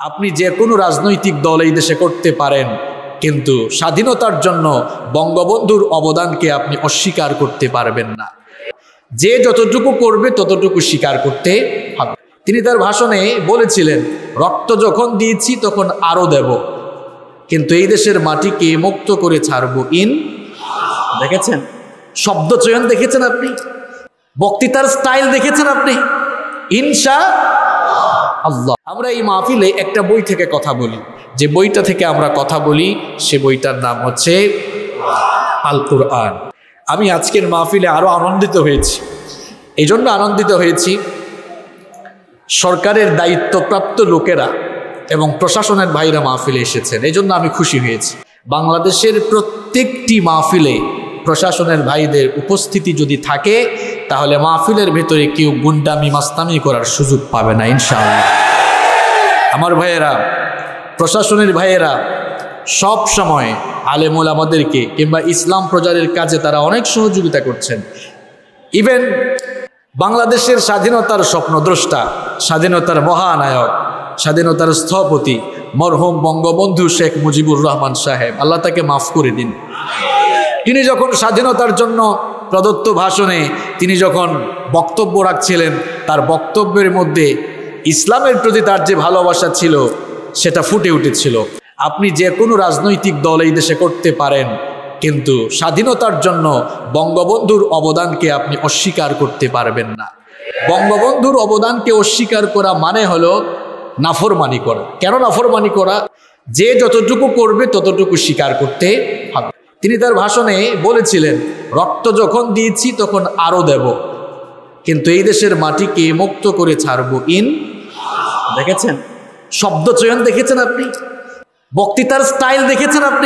আপনি যে কোনো রাজনৈতিক দল এই দেশে করতে পারেন, কিন্তু স্বাধীনতার জন্য বঙ্গবন্ধুর অবদানকে আপনি অস্বীকার করতে পারবেন না। যে যতটুকু করবে ততটুকু স্বীকার করতে হবে। তিনি তার ভাষণে বলেছিলেন, রক্ত যখন দিয়েছি তখন আরো দেব, কিন্তু এই দেশের মাটিকে মুক্ত করে ছাড়বো। দেখেছেন শব্দ চয়ন, দেখেছেন আপনি বক্তৃতার স্টাইল, দেখেছেন আপনি ইনশাআল্লাহ। আমরা এই মাহফিলে একটা বই থেকে কথা বলি, যে বইটা থেকে আমরা কথা বলি সে বইটার নাম হচ্ছে আল কুরআন। আমি আজকের মাহফিলে আরো আনন্দিত হয়েছি। এই জন্য আনন্দিত হয়েছি, সরকারের দায়িত্বপ্রাপ্ত লোকেরা এবং প্রশাসনের ভাইরা মাহফিলে এসেছেন, এই জন্য আমি খুশি হয়েছি। বাংলাদেশের প্রত্যেকটি মাহফিলে প্রশাসনের ভাইদের উপস্থিতি যদি থাকে, তাহলে মাহফিলের ভেতরে কেউ গুন্ডামি মাস্তামি করার সুযোগ পাবে না ইনশাআল্লাহ। আমার ভাইয়েরা, প্রশাসনের ভাইয়েরা সব সময় আলেম ওলামাদেরকে কিংবা ইসলাম প্রচারের কাজে তারা অনেক সহযোগিতা করছেন। ইভেন বাংলাদেশের স্বাধীনতার স্বপ্নদ্রষ্টা, স্বাধীনতার মহানায়ক, স্বাধীনতার স্থপতি মরহুম বঙ্গবন্ধু শেখ মুজিবুর রহমান সাহেব, আল্লাহ তাকে মাফ করে দিন, তিনি যখন স্বাধীনতার জন্য প্রদত্ত ভাষণে তিনি যখন বক্তব্য রাখছিলেন, তার বক্তব্যের মধ্যে ইসলামের প্রতি তার যে ভালোবাসা ছিল সেটা ফুটে উঠেছিল। আপনি যে কোনো রাজনৈতিক দল এই দেশে করতে পারেন, কিন্তু স্বাধীনতার জন্য বঙ্গবন্ধুর অবদানকে আপনি অস্বীকার করতে পারবেন না। বঙ্গবন্ধুর অবদানকে অস্বীকার করা মানে হলো নাফরমানি করা। কেন নাফরমানি করা? যে যতটুকু করবে ততটুকু স্বীকার করতে হবে। তিনি তার ভাষণে বলেছিলেন, রক্ত যখন দিয়েছি তখন আরো দেব, কিন্তু এই দেশের মাটিকে মুক্ত করে ছাড়বো। দেখেছেন শব্দ চয়ন, দেখেছেন আপনি বক্তৃতার স্টাইল, দেখেছেন আপনি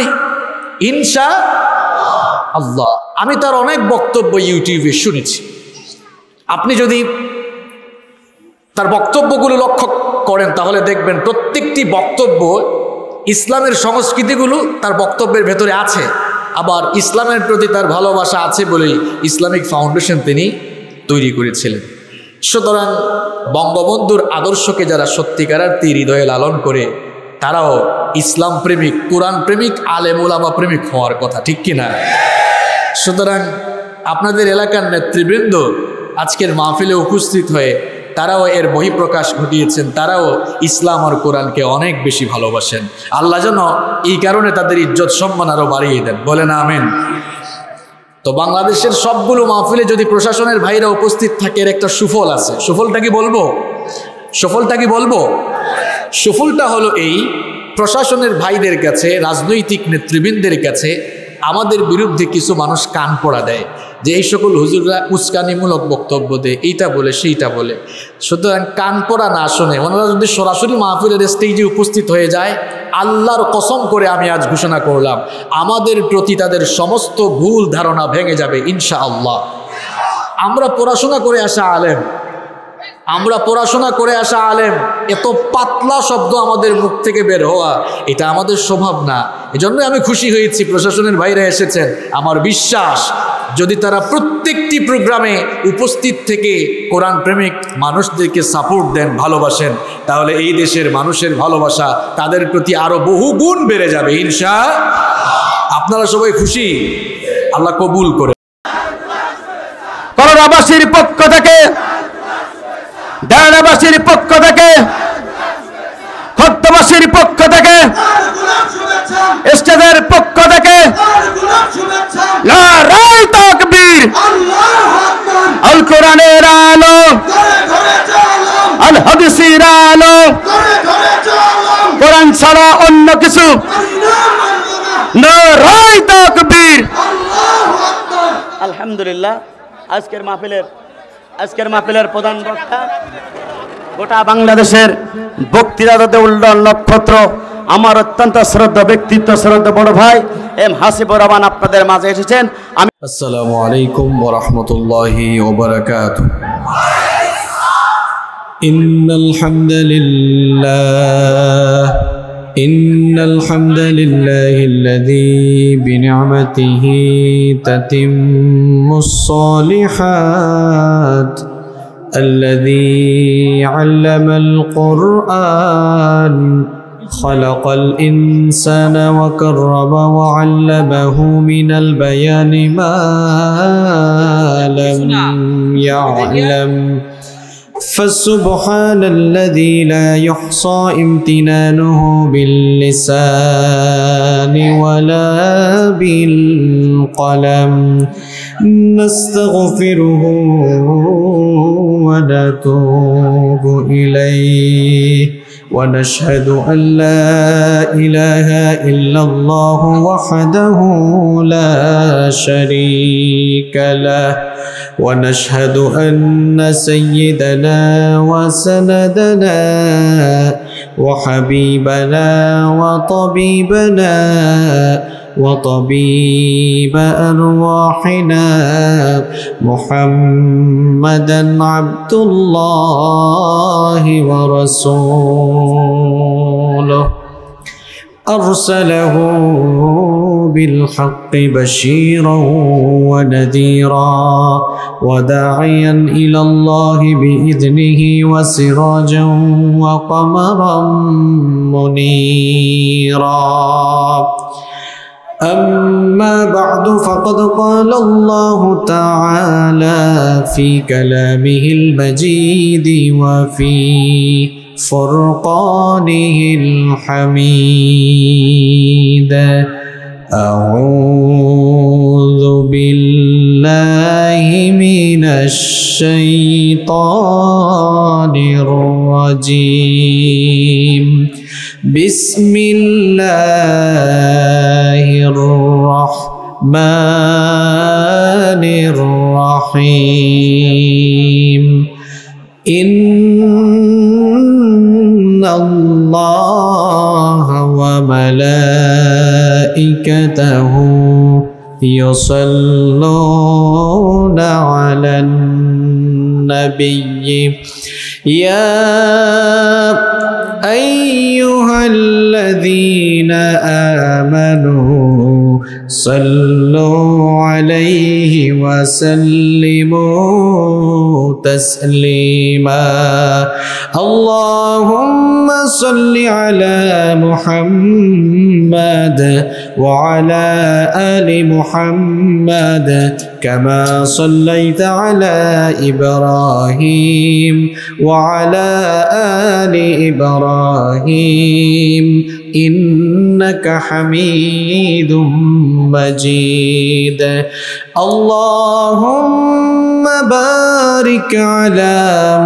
ইনশাআল্লাহ। আমি তার অনেক বক্তব্য ইউটিউবে শুনেছি। আপনি যদি তার বক্তব্যগুলো লক্ষ্য করেন তাহলে দেখবেন প্রত্যেকটি বক্তব্য ইসলামের সংস্কৃতিগুলো তার বক্তব্যের ভেতরে আছে। আবার ইসলামের প্রতি তার ভালোবাসা আছে বলেই ইসলামিক ফাউন্ডেশন তিনি তৈরি করেছিলেন। সুতরাং বঙ্গবন্ধুর আদর্শকে যারা সত্যিকারার্থী হৃদয়ে লালন করে, তারাও ইসলাম প্রেমিক, কোরআন প্রেমিক, আলেম ওলামা প্রেমিক হওয়ার কথা, ঠিক কিনা? সুতরাং আপনাদের এলাকার নেতৃবৃন্দ আজকের মাহফিলে উপস্থিত হয়ে তারাও এর বহিঃপ্রকাশ ঘটিয়েছেন। তারাও ইসলাম আর কোরআনকে অনেক বেশি ভালোবাসেন। আল্লাহ যেন এই কারণে তাদের ইজ্জত সম্মান আরো বাড়িয়ে দেন, বলেন আমিন। তো বাংলাদেশের সবগুলো মাহফিলে যদি প্রশাসনের ভাইরা উপস্থিত থাকে, এর একটা সুফল আছে। সুফলটা কি বলবো? সুফলটা হলো এই, প্রশাসনের ভাইদের কাছে, রাজনৈতিক নেতৃবৃন্দের কাছে আমাদের বিরুদ্ধে কিছু মানুষ কান পড়া দেয় যে এই সকল হুজুররা উস্কানিমূলক বক্তব্য দেয়, এইটা বলে সেইটা বলে। সুতরাং কান পড়া না শুনে ওনারা যদি সরাসরি মাহফিলের স্টেজে উপস্থিত হয়ে যায়, আল্লাহর কসম করে আমি আজ ঘোষণা করলাম, আমাদের প্রতি তাদের সমস্ত ভুল ধারণা ভেঙে যাবে ইনশাআল্লাহ। আমরা পড়াশোনা করে আসা আলেম, এত পাতলা শব্দ আমাদের মুখ থেকে বের হওয়া এটা আমাদের স্বভাব না। এজন্য আমি খুশি হয়েছি প্রশাসনের ভাইরা এসেছেন। আমার বিশ্বাস, যদি তারা প্রত্যেকটি প্রোগ্রামে উপস্থিত থেকে কোরআন প্রেমিক মানুষদেরকে সাপোর্ট দেন, ভালোবাসেন, তাহলে এই দেশের মানুষের ভালোবাসা তাদের প্রতি আরো বহু গুণ বেড়ে যাবে ইনশাআল্লাহ। আপনারা সবাই খুশি? আল্লাহ কবুল করে। করোনাবাসীর পক্ষ থেকে, ডায়নাবাসীর পক্ষ থেকে, খত্তবাসীর পক্ষ থেকে, স্টেজের পক্ষ থেকে নারায়ে তাকবীর। আল কোরআনের আলো, আল হাদিসের আলো, কোরআন ছাড়া অন্য কিছু, নারায়ে তাকবীর। আলহামদুলিল্লাহ। আজকের মাহফিলের প্রধান বক্তা, গোটা বাংলাদেশের বক্তৃতাতে উল্লন নক্ষত্র, আমার অত্যন্ত শ্রদ্ধা ব্যক্তিত্ব, শ্রদ্ধা বড় ভাই এম হাসিবুর রহমান আপনাদের মাঝে এসেছেন। আসসালামু আলাইকুম ওয়া রাহমাতুল্লাহি ওয়া বারাকাতুহু। ইন্নাল হামদুলিল্লাহিল্লাযী বিনি'মাতিহি তাতিম্মুস সালিহাত الذي علم القرآن خلق الإنسان وكرم وعلمه من البيان ما لم يعلم فسبحان الذي لا يحصى امتنانه باللسان ولا بالقلم نستغفره ونتوب إليه ونشهد أن لا إله إلا الله وحده لا شريك له ونشهد أن سيدنا وسندنا وحبيبنا وطبيبنا وطبيب أرواحنا محمدا عبد الله ورسوله أرسله بالحق بشيرا ونذيرا وداعيا إلى الله بإذنه وسراجا وقمرا منيرا أما بعد فقد قال الله تعالى في كلامه المجيد وفي فرقانه الحميد أعوذ بالله من الشيطان الرجيم بسم الله الرحمن الرحيم إن الله وملائكته يصلون على النبي يا أيها الذين آمنوا صلوا عليه وسلموا تسليما اللهم صل على محمد وعلى آل محمد كما صليت على إبراهيم وعلى آل إبراهيم إنك حميد مجيد اللهم بارك على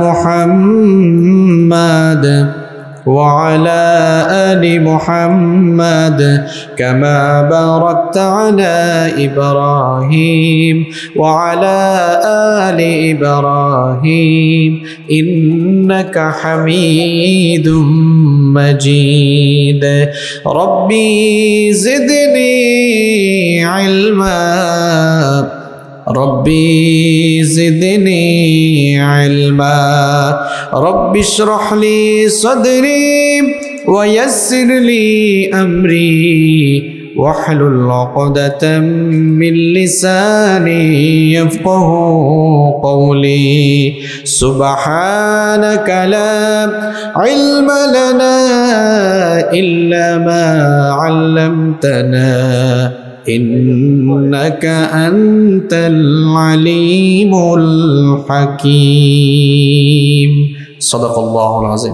محمد وعلى آل محمد كما باركت على إبراهيم وعلى آل إبراهيم إنك حميد مجيد ربي زدني علما ربي زدني علما رب اشرح لي صدري ويسر لي أمري واحلل عقدة من لساني يفقه قولي سبحانك لا علم لنا إلا ما علمتنا إنك أنت العليم الحكيم صدق الله العظيم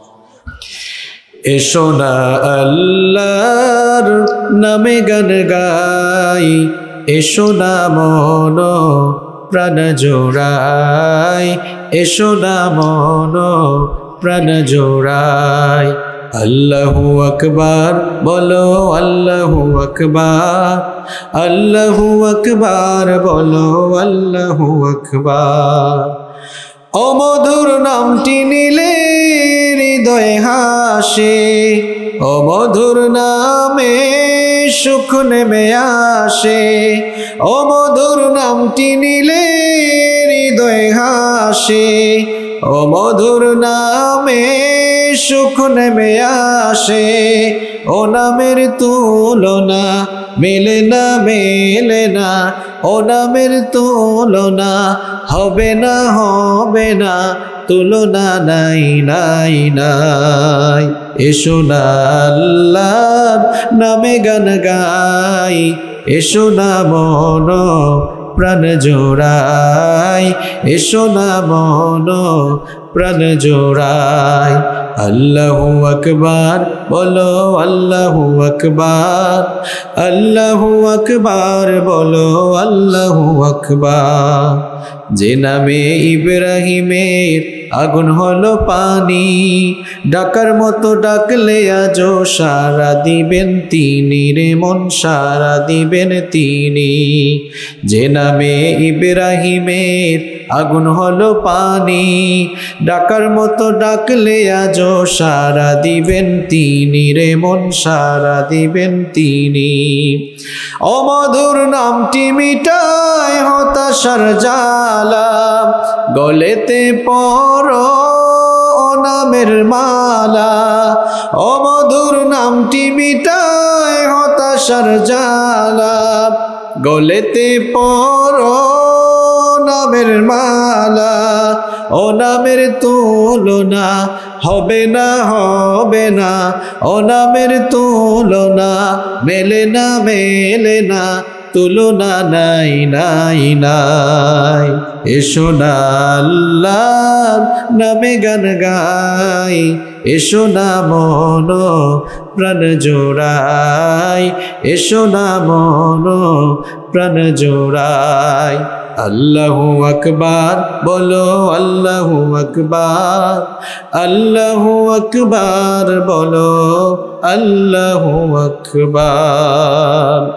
এসো না আল্লাহর নামে গান গাই এসো না মন প্রাণ জোড়াই এসো না মন প্রাণ জোড়াই আল্লাহু আকবার বলো আল্লাহু আকবার আল্লাহু আকবার বলো আল্লাহু আকবার ও মধুর নামটি নিলে হৃদয় হাসে ও মধুর নামে সুখ নেমে আসে ও মধুর নামটি নিলে হৃদয় হাসে ও মধুর নামে সুখ নেমে আসে ও নামের তুলনা মেলে না ও নামের তুলনা হবে না তুলনা নাই নাই নাই এসো না আল্লাহর নামে গান গাই, এসো না মন প্রাণ জোড়াই, এসো না মন প্রাণ জোড়াই। আল্লাহু আকবার বলো, আল্লাহু আকবার, আল্লাহু আকবার বলো, আল্লাহু আকবার। যে নামে ইব্রাহিমের আগুন হলো পানি, ডাকার মতো ডাকলে আজও সারা দিবেন তিনি রে মন, সারা দিবেন তিনি। যে নামে ইব্রাহিমের আগুন হলো পানি, ডাকার মতো ডাকলে আজও সারা দিবেন তিনি রে মন, সারা দিবেন তিনি। অমধুর নামটি মিটায় হতাশার জ্বালা, গলেতে পরো নামের মালা। অমধুর নামটি মিটায় হতাশার জ্বালা, গলেতে পরো নামের মালা। ও নামের তুলনা হবে না, হবে না, ও নামের তুলনা মেলে না, মেলে না, তুলনা নাই, নাই, নাই। এসো না আল্লাহর নামে গান গাই, এসো না মন প্রাণ জোড়াই, এসো না মন প্রাণ জোড়াই। আল্লাহু আকবার বলো, আল্লাহু আকবার, আল্লাহু আকবার বলো, আল্লাহু আকবার।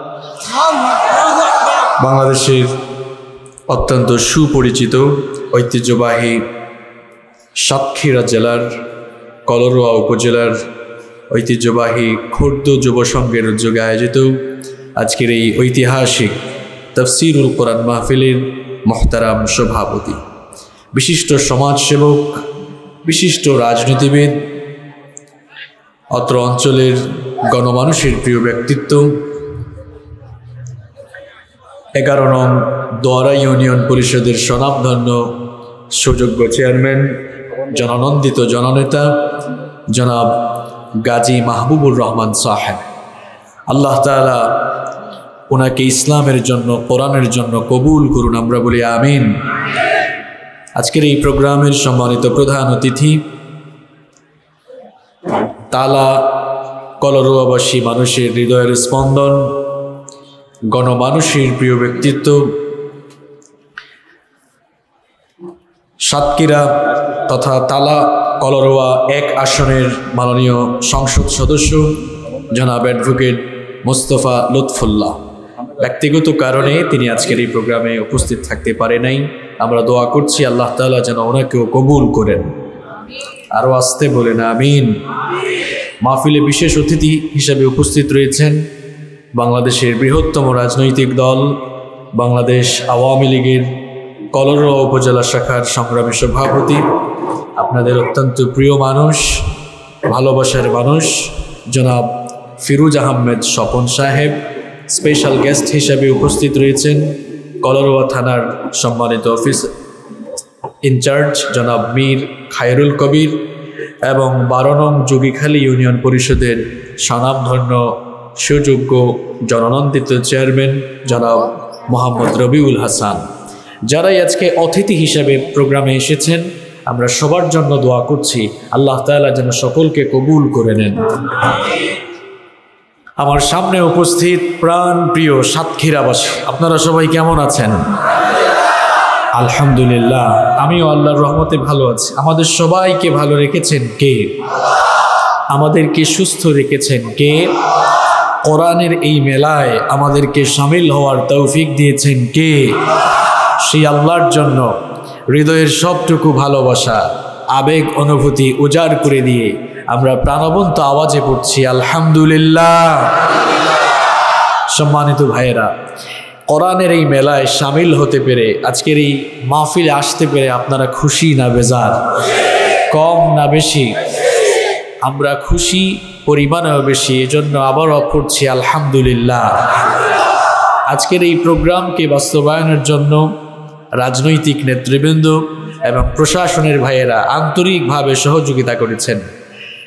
বাংলাদেশের অত্যন্ত সুপরিচিত ঐতিহ্যবাহী সাতক্ষীরা জেলার কলরোয়া উপজেলার ঐতিহ্যবাহী খুর্দ যুব সংঘের উদ্যোগে আয়োজিত আজকের এই ঐতিহাসিক তাফসিরুল কোরআন মাহফিলের মোহতারাম সভাপতি, বিশিষ্ট সমাজসেবক, বিশিষ্ট রাজনীতিবিদ, অত্র অঞ্চলের গণমানুষের প্রিয় ব্যক্তিত্ব, 11 নং দোয়ারা ইউনিয়ন পরিষদের স্বনামধন্য সুযোগ্য চেয়ারম্যান, জননন্দিত জননেতা জনাব গাজী মাহবুবুর রহমান সাহেব, আল্লাহ তাআলা ওনাকে ইসলামের জন্য, কোরআনের জন্য কবুল করুন, আমরা বলি আমিন। আজকের এই প্রোগ্রামের সম্মানিত প্রধান অতিথি, তালা কলরোয়াবাসী মানুষের হৃদয়ের স্পন্দন, গণমানুষের প্রিয় ব্যক্তিত্ব, সাতক্ষীরা তথা তালা কলরোয়া 1 আসনের মাননীয় সংসদ সদস্য জনাব অ্যাডভোকেট মোস্তফা লুৎফুল্লাহ। ব্যক্তিগত কারণে তিনি আজকের এই প্রোগ্রামে উপস্থিত থাকতে পারে নাই। আমরা দোয়া করছি আল্লাহ তাআলা যেন ওনাকেও কবুল করেন। আরও আসতে বলেন আমিন। মাহফিলে বিশেষ অতিথি হিসেবে উপস্থিত রয়েছেন বাংলাদেশের বৃহত্তম রাজনৈতিক দল বাংলাদেশ আওয়ামী লীগের কলরোয়া উপজেলা শাখার সংগ্রামী সভাপতি, আপনাদের অত্যন্ত প্রিয় মানুষ, ভালোবাসার মানুষ জনাব ফিরোজ আহমেদ স্বপন সাহেব। স্পেশাল গেস্ট হিসেবে উপস্থিত রয়েছেন কলরোয়া থানার সম্মানিত অফিস ইনচার্জ জনাব মীর খায়রুল কবির এবং 12 নং যোগীখালী ইউনিয়ন পরিষদের স্বনামধন্য সুযোগ্য জননন্দিত চেয়ারম্যান জনাব মোহাম্মদ রবিউল হাসান। যারাই আজকে অতিথি হিসেবে প্রোগ্রামে এসেছেন, আমরা সবার জন্য দোয়া করছি আল্লাহ তাআলা যেন সকলকে কবুল করে নেন। আমার সামনে উপস্থিত প্রাণ প্রিয় সাতক্ষীরাবাসী, আপনারা সবাই কেমন আছেন? আলহামদুলিল্লাহ, আমিও আল্লাহর রহমতে ভালো আছি। আমাদের সবাইকে ভালো রেখেছেন কে? আমাদেরকে সুস্থ রেখেছেন কে? কোরআনের এই মেলায় আমাদেরকে শামিল হওয়ার তৌফিক দিয়েছেন কে? সেই আল্লাহর জন্য হৃদয়ের সবটুকু ভালোবাসা, আবেগ, অনুভূতি উজাড় করে দিয়ে আমরা প্রাণবন্ত আওয়াজে পড়ছি আলহামদুলিল্লাহ। সম্মানিত ভাইয়েরা, কোরআনের এই মেলায় শামিল হতে পেরে, আজকের এই মাহফিলে আসতে পেরে আপনারা খুশি না বেজার? কম না বেশি? আমরা খুশি, পরিমাণেও বেশি, এজন্য আবারও পড়ছি আলহামদুলিল্লাহ। আজকের এই প্রোগ্রামকে বাস্তবায়নের জন্য রাজনৈতিক নেতৃবৃন্দ এবং প্রশাসনের ভাইয়েরা আন্তরিকভাবে সহযোগিতা করেছেন।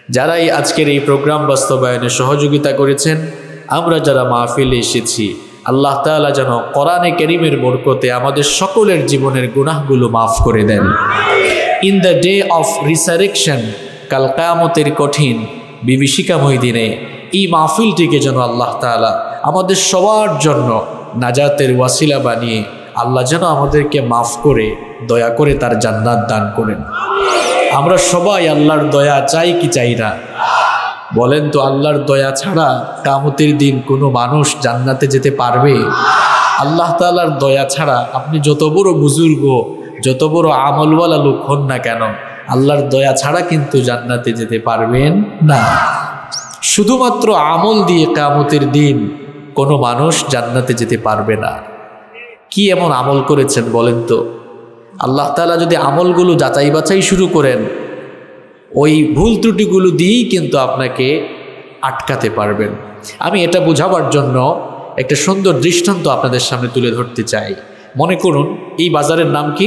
যারাই আজকের এই প্রোগ্রাম বাস্তবায়নে সহযোগিতা করেছেন, আমরা যারা মাহফিলে এসেছি, আল্লাহ তাআলা যেন কোরআনে কারীমের বরকতে আমাদের সকলের জীবনের গুনাহগুলো মাফ করে দেন। In the day of resurrection, কাল কিয়ামতের কঠিন বিভীষিকাময় দিনে এই মাহফিলটিকে যেন আল্লাহ তাআলা আমাদের সবার জন্য নাজাতের ওয়াসিলা বানিয়ে আল্লাহ যেন আমাদেরকে মাফ করে দয়া করে তার জান্নাত দান করেন। আমরা সবাই আল্লাহর দয়া চাই কি চাই না? বলেন তো, আল্লাহর দয়া ছাড়া কিয়ামতের দিন কোনো মানুষ জান্নাতে যেতে পারবে? আল্লাহ তাআলার দয়া ছাড়া আপনি যত বড় বুজুর্গ, যত বড় আমলওয়ালা লোক হন না কেন, আল্লাহর দয়া ছাড়া কিন্তু জান্নাতে যেতে পারবেন না। শুধুমাত্র আমল দিয়ে কিয়ামতের দিন কোনো মানুষ জান্নাতে যেতে পারবে না। কি এমন আমল করেছেন বলেন তো? আল্লাহ তাআলা যদি আমলগুলো যাচাই বাছাই শুরু করেন, ওই ভুল ত্রুটিগুলো দিয়েই কিন্তু আপনাকে আটকাতে পারবেন। আমি এটা বোঝাবার জন্য একটা সুন্দর দৃষ্টান্ত আপনাদের সামনে তুলে ধরতে চাই। মনে করুন, এই বাজারের নাম কি?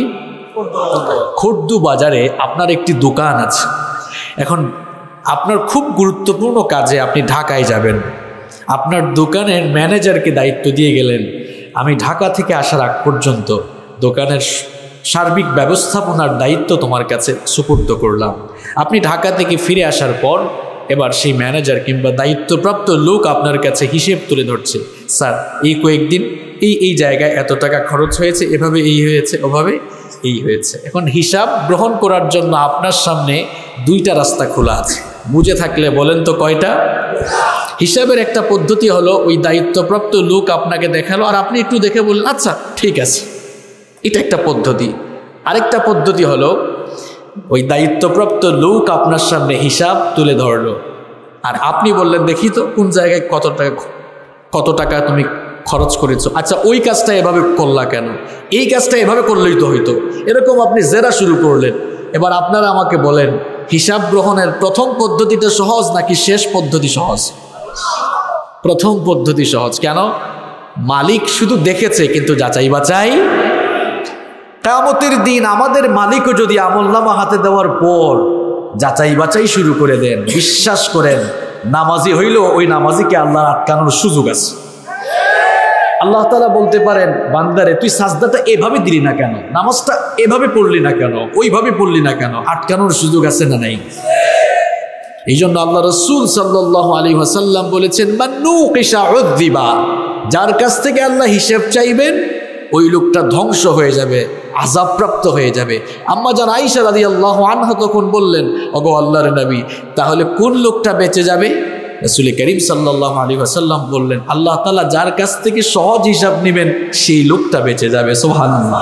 খর্দু বাজারে আপনার একটি দোকান আছে। এখন আপনার খুব গুরুত্বপূর্ণ কাজে আপনি ঢাকায় যাবেন। আপনার দোকানের ম্যানেজারকে দায়িত্ব দিয়ে গেলেন, আমি ঢাকা থেকে আসার আগ পর্যন্ত দোকানের সার্বিক ব্যবস্থাপনার দায়িত্ব তোমার কাছে সুপর্দ করলাম। আপনি ঢাকা থেকে ফিরে আসার পর এবার সেই ম্যানেজার কিংবা দায়িত্বপ্রাপ্ত লোক আপনার কাছে হিসেব তুলে ধরছে, স্যার এই কয়েকদিন এই জায়গায় এত টাকা খরচ হয়েছে, এভাবে এই হয়েছে, ওভাবে এই হয়েছে। এখন হিসাব গ্রহণ করার জন্য আপনার সামনে দুইটা রাস্তা খোলা আছে। বুঝে থাকলে বলেন তো কয়টা? হিসাবের একটা পদ্ধতি হলো, ওই দায়িত্বপ্রাপ্ত লোক আপনাকে দেখালো আর আপনি একটু দেখে বললেন আচ্ছা ঠিক আছে, এটা একটা পদ্ধতি। আরেকটা পদ্ধতি হলো, ওই দায়িত্বপ্রাপ্ত লোক আপনার সামনে হিসাব তুলে ধরলো আর আপনি বললেন দেখি তো কোন জায়গায় কত টাকা তুমি খরচ করেছো, আচ্ছা ওই কাজটা এভাবে করলা কেন, এই কাজটা এভাবে করলেই তো হইতো। এরকম আপনি জেরা শুরু করলেন। এবার আপনারা আমাকে বলেন, হিসাব গ্রহণের প্রথম পদ্ধতিটা সহজ নাকি শেষ পদ্ধতি সহজ? প্রথম পদ্ধতি সহজ। কেন? মালিক শুধু দেখেছে কিন্তু যাচাই বাছাই। কিয়ামতের দিন আমাদের মালিকও যদি আমলনামা হাতে দেওয়ার পর যাচাই বাছাই শুরু করে দেন, বিশ্বাস করেন নামাজি হইলেও ওই নামাজিকে আল্লাহ আটকানোর সুযোগ আছে। আল্লাহ তাআলা বলতে পারেন, বান্দারে তুই সাজদাটা এভাবে দিলি না কেন, নামাজটা এভাবে পড়লি না কেন, ওইভাবে পড়লি না কেন? আটকানোর সুযোগ আছে না নাই? এই জন্য আল্লাহ রাসূল সাল্লাল্লাহু আলাইহি ওয়াসাল্লাম বলেছেন, মান নুকিশা উযযিবা, যার কাছ থেকে আল্লাহ হিসাব চাইবেন ওই লোকটা ধ্বংস হয়ে যাবে, আযাবপ্রাপ্ত হয়ে যাবে। আম্মা জান আয়েশা রাদিয়াল্লাহু আনহা তখন বললেন, ওগো আল্লাহর নবী, তাহলে কোন লোকটা বেঁচে যাবে? রাসূল করিম সাল্লাল্লাহু আলাইহি ওয়াসাল্লাম বললেন, আল্লাহ তাআলা যার কাছ থেকে সহজ হিসাব নেবেন সেই লোকটা বেঁচে যাবে। সুবহানাল্লাহ।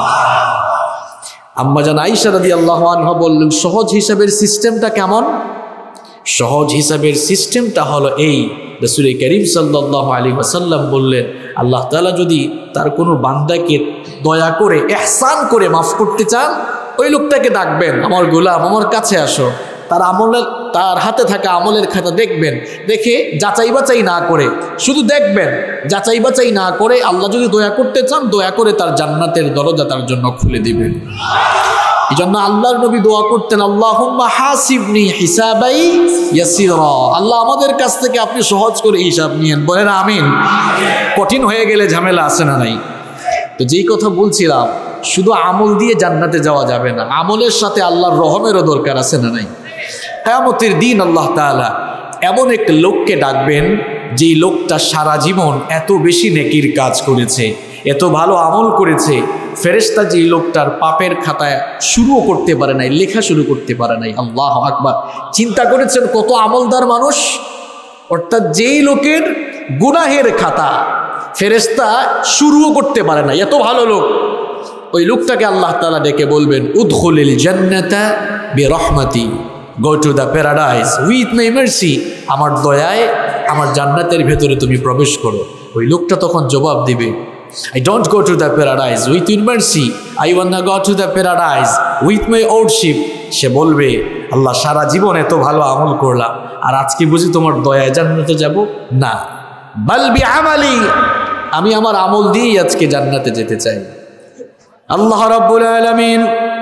আম্মা জান আয়েশা রাদিয়াল্লাহু আনহা বললেন, সহজ হিসাবের সিস্টেমটা কেমন? সহজ হিসাবের সিস্টেমটা হলো এই, রাসূল করিম সাল্লাল্লাহু আলাইহি ওয়াসাল্লাম বললেন, আল্লাহ তাআলা যদি তার কোনো বান্দাকে দয়া করে ইহসান করে মাফ করতে চান, ওই লোকটাকে ডাকবেন, আমার গোলাম আমার কাছে আসো। তার হাতে থাকা আমলের খাতা দেখবেন, দেখে যাচাই বাছাই না করে, শুধু দেখবেন, যাচাই বাছাই না করে আল্লাহ যদি দয়া করতে চান, দয়া করে তার জান্নাতের দরজা তার জন্য খুলে দিবেন। এই জন্য আল্লাহর নবী দোয়া করতেন, আল্লাহুম্মা হাসিবনি হিসাবাই ইয়াসিরা, আল্লাহ আমাদের কাছ থেকে আপনি সহজ করে হিসাব নিয়েন। বলেন আমিন। কঠিন হয়ে গেলে ঝামেলা আছে না নাই? তো যেই কথা বলছিলাম, শুধু আমল দিয়ে জান্নাতে যাওয়া যাবে না, আমলের সাথে আল্লাহর রহমেরও দরকার আছে না নাই? কিয়ামতের দিন আল্লাহ তাআলা এমন এক লোককে ডাকবেন, যেই লোকটা সারা জীবন এত বেশি নেকির কাজ করেছে, এত ভালো আমল করেছে, ফেরেশতা যেই লোকটার পাপের খাতায় শুরুও করতে পারে নাই, লেখা শুরু করতে পারে নাই। আল্লাহু আকবার। চিন্তা করেছেন কত আমলদার মানুষ, অর্থাৎ যেই লোকের গুনাহের খাতা ফেরেশতা শুরুও করতে পারে না, এত ভালো লোক, ওই লোকটাকে আল্লাহ তাআলা ডেকে বলবেন, উদখুলিল জান্নাতা বিরহমাতি, go to the paradise with my mercy, আমার দয়ায় আমার জান্নাতের ভেতরে তুমি প্রবেশ করো। ওই লোকটা তখন জবাব দিবে, I don't go to the paradise with your mercy, I wanna go to the paradise with my lordship। সে বলবে, আল্লাহ সারা জীবন এত ভালো আমল করলাম, আর আজকে বুঝি তোমার দয়ায় জান্নাতে যাব? না, বাল বিআমালি, আমি আমার আমল দিয়েই আজকে জান্নাতে যেতে চাই। আল্লাহ রাব্বুল আলামিন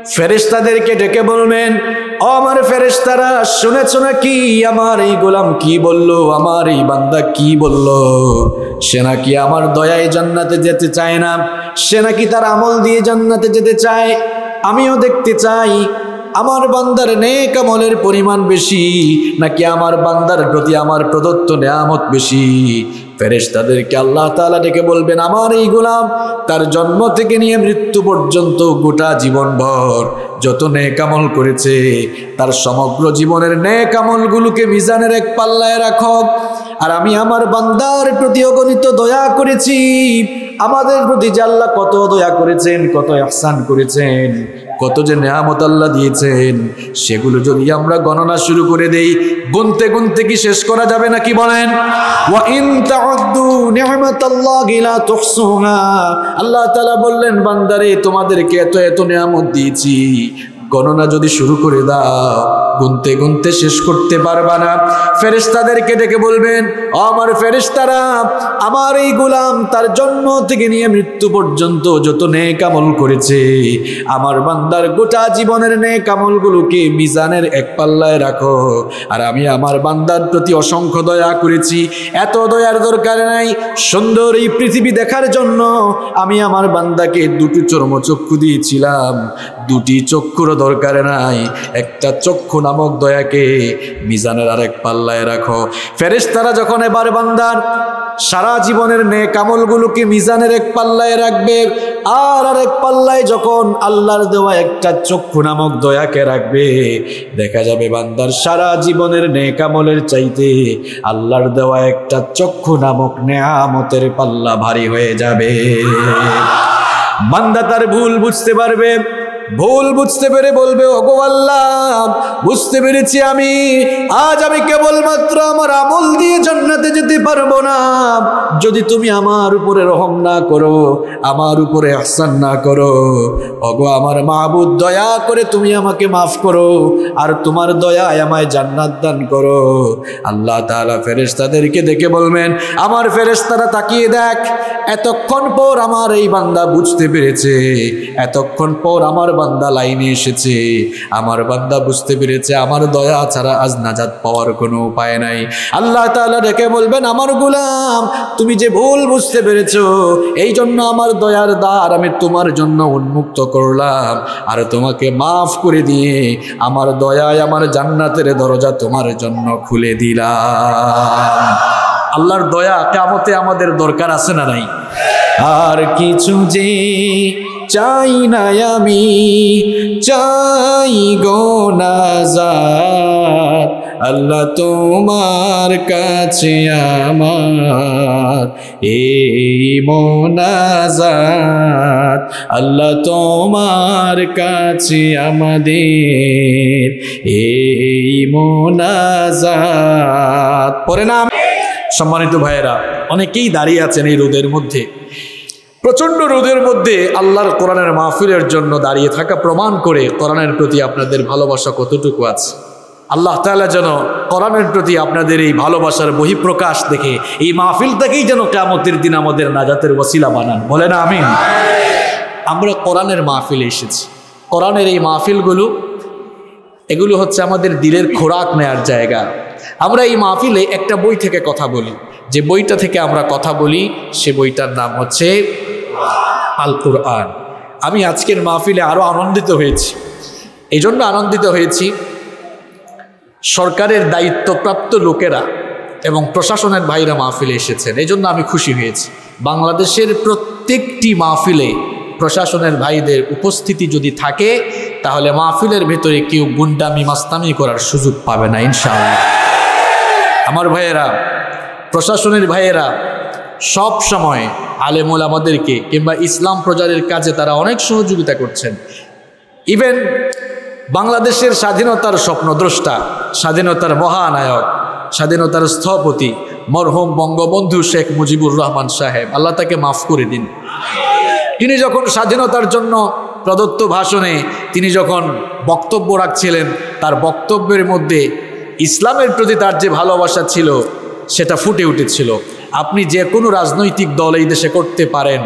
ফেরেশতাদেরকে ডেকে বলবেন, ও আমার ফেরেশতারা, শুনেছো নাকি আমার এই গোলাম কি বলল, আমার এই বান্দা কি বলল? সে নাকি আমার দয়ায় জান্নাতে যেতে চায় না, সে নাকি তার আমল দিয়ে জান্নাতে যেতে চায়। আমিও দেখতে চাই আমার বান্দার নেক আমলের পরিমাণ বেশি নাকি আমার বান্দার প্রতি আমার প্রদত্ত নেয়ামত বেশি। ফেরেশতাদেরকে আল্লাহ তাআলা ডেকে বলবেন, আমার এই গোলাম তার জন্ম থেকে নিয়ে মৃত্যু পর্যন্ত গোটা জীবনভর যত নেক আমল করেছে তার সমগ্র জীবনের নেক আমলগুলোকে মিজানের এক পাল্লায় রাখো। আর আমি আমার বান্দার প্রতি অগণিত দয়া করেছি, আমাদের প্রতি যে আল্লাহ কত দয়া করেছেন, কত ইহসান করেছেন, কত যে নেয়ামত আল্লাহ দিয়েছেন, সেগুলো যদি আমরা গণনা শুরু করে দেই, গুনতে গুনতে কি শেষ করা যাবে নাকি বলেন? ওয়া ইন তা'উদ্দু নি'মাতাল্লাহি লা তুহসুহা। আল্লাহ তাআলা বললেন, বান্দারে তোমাদেরকে এত এত নেয়ামত দিয়েছি, গণনা যদি শুরু করে দাও গুনতে গুনতে শেষ করতে পারবা না। ফেরেশতাদেরকে ডেকে বলবেন, আমার ফেরেশতারা, আমার এই গোলাম তার জন্ম থেকে নিয়ে মৃত্যু পর্যন্ত যত নেক আমল করেছে, আমার বান্দার গোটা জীবনের নেক আমলগুলোকে মিজানের এক পাল্লায় রাখো। আর আমি আমার বান্দার প্রতি অসংখ্য দয়া করেছি, এত দয়ার দরকার নাই, সুন্দর এই পৃথিবী দেখার জন্য আমি আমার বান্দাকে দুটি চর্মচক্ষু দিয়েছিলাম, দুটি চক্ষুর দরকার নাই, একটা চক্ষু নামক দয়াকে মিজানের আরেক পাল্লায় রাখো। ফেরেশতারা যখন এবার বান্দার সারা জীবনের নেক আমলগুলোকে মিজানের এক পাল্লায় রাখবে, আর আরেক পাল্লায় যখন আল্লাহর দেওয়া একটা চক্ষু নামক দয়াকে রাখবে, দেখা যাবে বান্দার সারা জীবনের নেক আমলের চাইতে আল্লাহর দেওয়া একটা চক্ষু নামক নেয়ামতের পাল্লা ভারী হয়ে যাবে। বান্দা তার ভুল বুঝতে পারবে, ভুল বুঝতে পেরে বলবে, ওগো আল্লাহ, বুঝতে পেরেছি আজ আমি কেবলমাত্র আমার আমল দিয়ে জান্নাতে যেতে পারবো না, যদি তুমি আমার উপরে রহম না করো, আমার উপরে ইহসান না করো। ওগো আমার মাবুদ, দয়া করে তুমি আমাকে মাফ করো, আর তোমার দয়ায় আমায় জান্নাত দান করো। আল্লাহ তাআলা ফেরেশতাদেরকে দেখে বলবেন, আমার ফেরেশতারা তাকিয়ে দেখ, এতক্ষণ পর আমার এই বান্দা বুঝতে পেরেছে, এতক্ষণ পর আমার বান্দা লাইনে এসেছে, আমার বান্দা বুঝতে পেরেছে আমার দয়া ছাড়া আজ নাজাত পাওয়ার কোনো উপায় নাই। আল্লাহ তাআলা ডেকে বলবেন, আমার গোলাম, তুমি যে ভুল বুঝতে পেরেছো, এই জন্য আমার দয়ার দ্বার আমি তোমার জন্য উন্মুক্ত করলাম, আর তোমাকে মাফ করে দিয়ে আমার দয়ায় আমার জান্নাতের দরজা তোমার জন্য খুলে দিলাম। আল্লাহর দয়া কিয়ামতে আমাদের দরকার আছে না নাই? আর কিছু যে চাই না আমি, চাই গো নাজাত, আল্লাহ তোমার কাছে আমার এই মোনাজাত, আল্লাহ তোমার কাছে আমাদের এই মোনাজাত। পরে না, সম্মানিত ভাইয়েরা, অনেকেই দাঁড়িয়ে আছেন এই রোদের মধ্যে, প্রচন্ড রোদের মধ্যে আল্লাহর কোরআনের মাহফিলের জন্য দাঁড়িয়ে থাকা প্রমাণ করে কোরআনের প্রতি আপনাদের ভালোবাসা কতটুকু আছে। আল্লাহ তাআলা যেন কোরআনের প্রতি আপনাদের এই ভালোবাসার বহিঃপ্রকাশ দেখে এই মাহফিলটাকেই যেন কিয়ামতের দিন আমাদের নাজাতের ওসিলা বানান। বলেন আমিন। আমরা কোরআনের মাহফিলে এসেছি, কোরআনের এই মাহফিলগুলো, এগুলো হচ্ছে আমাদের দিলের খোরাক নেয়ার জায়গা। আমরা এই মাহফিলে একটা বই থেকে কথা বলি, যে বইটা থেকে আমরা কথা বলি সে বইটার নাম হচ্ছে আল কুরআন। আমি আজকের মাহফিলে আরো আনন্দিত হয়েছি, এই জন্য আনন্দিত হয়েছি, সরকারের দায়িত্বপ্রাপ্ত লোকেরা এবং প্রশাসনের ভাইরা মাহফিলে এসেছেন, এই জন্য আমি খুশি হয়েছি। বাংলাদেশের প্রত্যেকটি মাহফিলে প্রশাসনের ভাইদের উপস্থিতি যদি থাকে, তাহলে মাহফিলের ভেতরে কেউ গুন্ডামি মাস্তামি করার সুযোগ পাবে না ইনশাআল্লাহ। আমার ভাইয়েরা, প্রশাসনের ভাইয়েরা সব সময় আলেম ওলামাদেরকে কিংবা ইসলাম প্রচারের কাজে তারা অনেক সহযোগিতা করছেন। ইভেন বাংলাদেশের স্বাধীনতার স্বপ্নদ্রষ্টা, স্বাধীনতার মহানায়ক, স্বাধীনতার স্থপতি মরহুম বঙ্গবন্ধু শেখ মুজিবুর রহমান সাহেব, আল্লাহ তাকে মাফ করে দিন, তিনি যখন স্বাধীনতার জন্য প্রদত্ত ভাষণে তিনি যখন বক্তব্য রাখছিলেন, তার বক্তব্যের মধ্যে ইসলামের প্রতি তার যে ভালোবাসা ছিল সেটা ফুটে উঠেছিল। আপনি যে কোনো রাজনৈতিক দল এই দেশে করতে পারেন,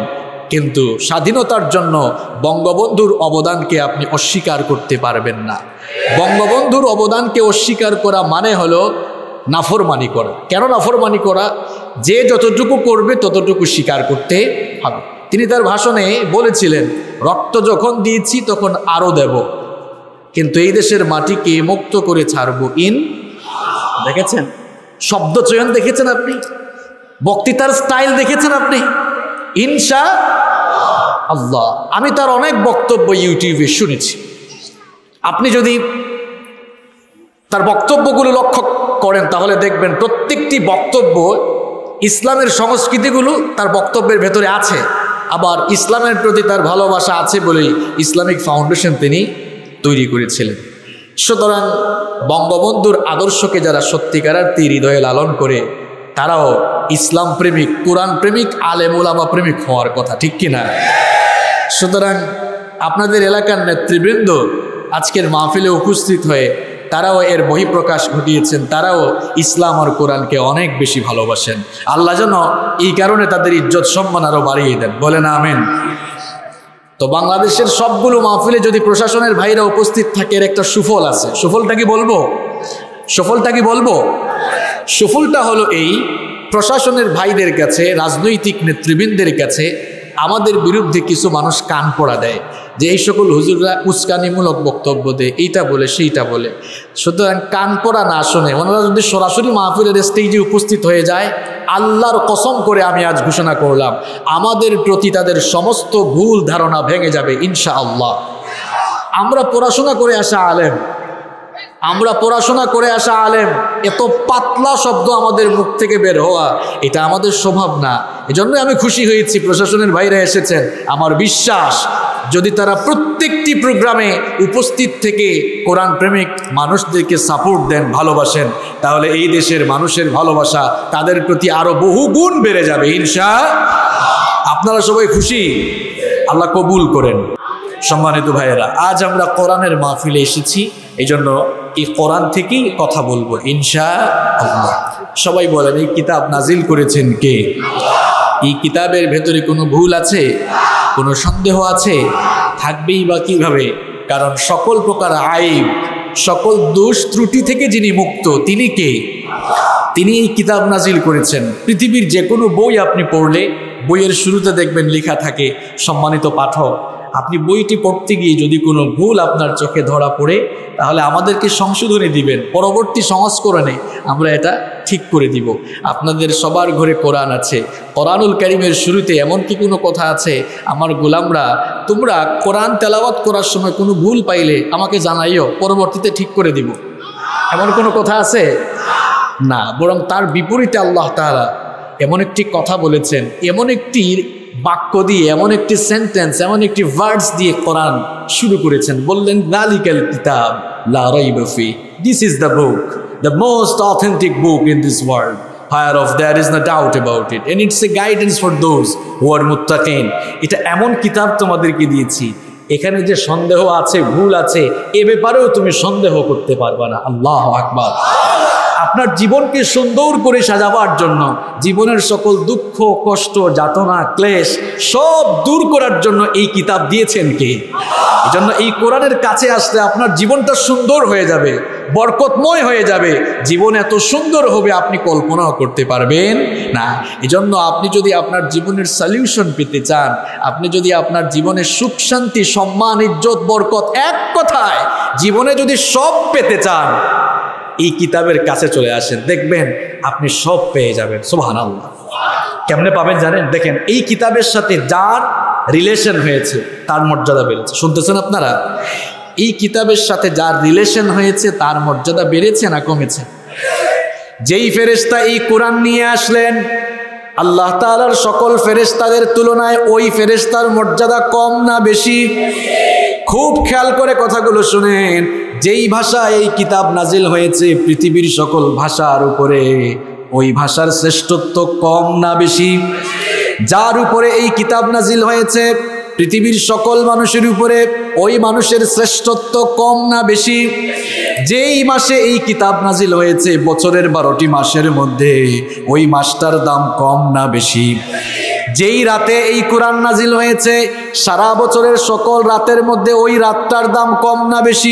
কিন্তু স্বাধীনতার জন্য বঙ্গবন্ধুর অবদানকে আপনি অস্বীকার করতে পারবেন না। বঙ্গবন্ধুর অবদানকে অস্বীকার করা মানে হলো নাফরমানি করা। কেন নাফরমানি করা? যে যতটুকু করবে ততটুকু স্বীকার করতে হবে। তিনি তার ভাষণে বলেছিলেন, রক্ত যখন দিয়েছি তখন আরো দেব, কিন্তু এই দেশের মাটিকে মুক্ত করে ছাড়বো। দেখেছেন শব্দ চয়ন, দেখেছেন আপনি বক্তৃতার স্টাইল, দেখেছেন আপনি ইনশা আল্লাহ। আমি তার অনেক বক্তব্য ইউটিউবে শুনেছি। আপনি যদি তার বক্তব্যগুলো লক্ষ্য করেন তাহলে দেখবেন প্রত্যেকটি বক্তব্য ইসলামের সংস্কৃতিগুলো তার বক্তব্যের ভেতরে আছে। আবার ইসলামের প্রতি তার ভালোবাসা আছে বলেই ইসলামিক ফাউন্ডেশন তিনি তৈরি করেছিলেন। সুতরাং বঙ্গবন্ধুর আদর্শকে যারা সত্যিকারার্থে হৃদয়ে লালন করে তারাও ইসলাম প্রেমিক, কোরআন প্রেমিক, আলেম ওলামা প্রেমিক হওয়ার কথা, ঠিক কিনা? সুতরাং আপনাদের এলাকার নেতৃবৃন্দ আজকের মাহফিলে উপস্থিত হয়ে তারাও এর বহিঃপ্রকাশ ঘটিয়েছেন। তারাও ইসলাম আর কোরআনকে অনেক বেশি ভালোবাসেন। আল্লাহ যেন এই কারণে তাদের ইজ্জত সম্মান আরো বাড়িয়ে দেন, বলেন আমিন। তো বাংলাদেশের সবগুলো মাহফিলে যদি প্রশাসনের ভাইরা উপস্থিত থাকে এর একটা সুফল আছে। সুফলটা কি বলবো? সুফলটা হলো এই, প্রশাসনের ভাইদের কাছে, রাজনৈতিক নেতৃবৃন্দের কাছে আমাদের বিরুদ্ধে কিছু মানুষ কান পড়া দেয় যে এই সকল হুজুররা উস্কানিমূলক বক্তব্য দেয়, এইটা বলে সেইটা বলে। সুতরাং কান পড়া না শুনে ওনারা যদি সরাসরি মাহফিলের স্টেজে উপস্থিত হয়ে যায়, আল্লাহর কসম করে আমি আজ ঘোষণা করলাম আমাদের প্রতি তাদের সমস্ত ভুল ধারণা ভেঙে যাবে ইনশাআল্লাহ। আমরা পড়াশোনা করে আসা আলেম, এত পাতলা শব্দ আমাদের মুখ থেকে বের হওয়া এটা আমাদের স্বভাব না। এজন্য আমি খুশি হয়েছি প্রশাসনের ভাইরা এসেছেন। আমার বিশ্বাস যদি তারা প্রত্যেকটি প্রোগ্রামে উপস্থিত থেকে কোরআন প্রেমিক মানুষদেরকে সাপোর্ট দেন, ভালোবাসেন, তাহলে এই দেশের মানুষের ভালোবাসা তাদের প্রতি আরো বহু গুণ বেড়ে যাবে ইনশাআল্লাহ। আপনারা সবাই খুশি? আল্লাহ কবুল করেন। সম্মানিত ভাইয়েরা, আজ আমরা কোরআনের মাহফিলে এসেছি, এই জন্য এই কোরআন থেকেই কথা বলবো ইনশাআল্লাহ। সবাই বলেন, এই কিতাব নাজিল করেছেন কে? এই কিতাবের ভেতরে কোনো ভুল আছে? কোনো সন্দেহ আছে? থাকবেই বা কিভাবে? কারণ সকল প্রকার আইব, সকল দোষ ত্রুটি থেকে যিনি মুক্ত তিনি কে? তিনি এই কিতাব নাজিল করেছেন। পৃথিবীর যে কোনো বই আপনি পড়লে বইয়ের শুরুতে দেখবেন লেখা থাকে, সম্মানিত পাঠক, আপনি বইটি পড়তে গিয়ে যদি কোনো ভুল আপনার চোখে ধরা পড়ে তাহলে আমাদেরকে সংশোধনী দিবেন, পরবর্তী সংস্করণে আমরা এটা ঠিক করে দিব। আপনাদের সবার ঘরে কোরআন আছে, কোরআনুল কারীমের শুরুতে এমন কি কোনো কথা আছে, আমার গোলামরা তোমরা কোরআন তেলাওয়াত করার সময় কোনো ভুল পাইলে আমাকে জানাইও, পরবর্তীতে ঠিক করে দিব, এমন কোনো কথা আছে? না, বরং তার বিপরীতে আল্লাহ তাআলা এমন একটি কথা বলেছেন, এমন একটি বাক্য দিয়ে, এমন একটি সেন্টেন্স, এমন একটি ওয়ার্ডস দিয়ে কোরআন শুরু করেছেন। বললেন, যালিকাল কিতাব লা রাইবা ফি, this is the book, the most authentic book in this world, whereof there is no doubt about it, and it's a guidance for those who are muttaqin. এটা এমন কিতাব তোমাদেরকে দিয়েছি, এখানে যে সন্দেহ আছে, ভুল আছে, এ ব্যাপারেও তুমি সন্দেহ করতে পারবে না। আল্লাহু আকবার। আপনার জীবনকে সুন্দর করে সাজাবার জন্য, জীবনের সকল দুঃখ, কষ্ট, যাতনা, ক্লেশ সব দূর করার জন্য এই কিতাব দিয়েছেন কে? এজন্য এই কোরআনের কাছে আসলে আপনার জীবনটা সুন্দর হয়ে যাবে, বরকতময় হয়ে যাবে, জীবন এত সুন্দর হবে আপনি কল্পনাও করতে পারবেন না। এজন্য আপনি যদি আপনার জীবনের সলিউশন পেতে চান, আপনি যদি আপনার জীবনের সুখ শান্তি, সম্মান, ইজ্জত, বরকত, এক কথায় জীবনে যদি সব পেতে চান, এই কিতাবের কাছে চলে আসেন, দেখবেন আপনি সব পেয়ে যাবেন। সুবহানাল্লাহ। কেমনে পাবেন জানেন? দেখেন, এই কিতাবের সাথে যার রিলেশন হয়েছে তার মর্যাদা বেড়েছে। শুনতেছেন আপনারা? এই কিতাবের সাথে যার রিলেশন হয়েছে তার মর্যাদা বেড়েছে না কমেছে? যেই ফেরেশতা এই কোরআন নিয়ে আসলেন, আল্লাহ তাআলার সকল ফেরেশতাদের তুলনায় ওই ফেরেশতার মর্যাদা কম না বেশি? খুব খেয়াল করে কথাগুলো শুনেন। যেই ভাষায় এই কিতাব নাজিল হয়েছে পৃথিবীর সকল ভাষার উপরে, ওই ভাষার শ্রেষ্ঠত্ব কম না বেশি? যার উপরে এই কিতাব নাজিল হয়েছে পৃথিবীর সকল মানুষের উপরে, ওই মানুষের শ্রেষ্ঠত্ব কম না বেশি? যেই মাসে এই কিতাব নাজিল হয়েছে বছরের 12টি মাসের মধ্যে, ওই মাসটার দাম কম না বেশি? যেই রাতে এই কোরআন নাজিল হয়েছে, সারা বছরের সকল রাতের মধ্যে ওই রাতটার দাম কম না বেশি?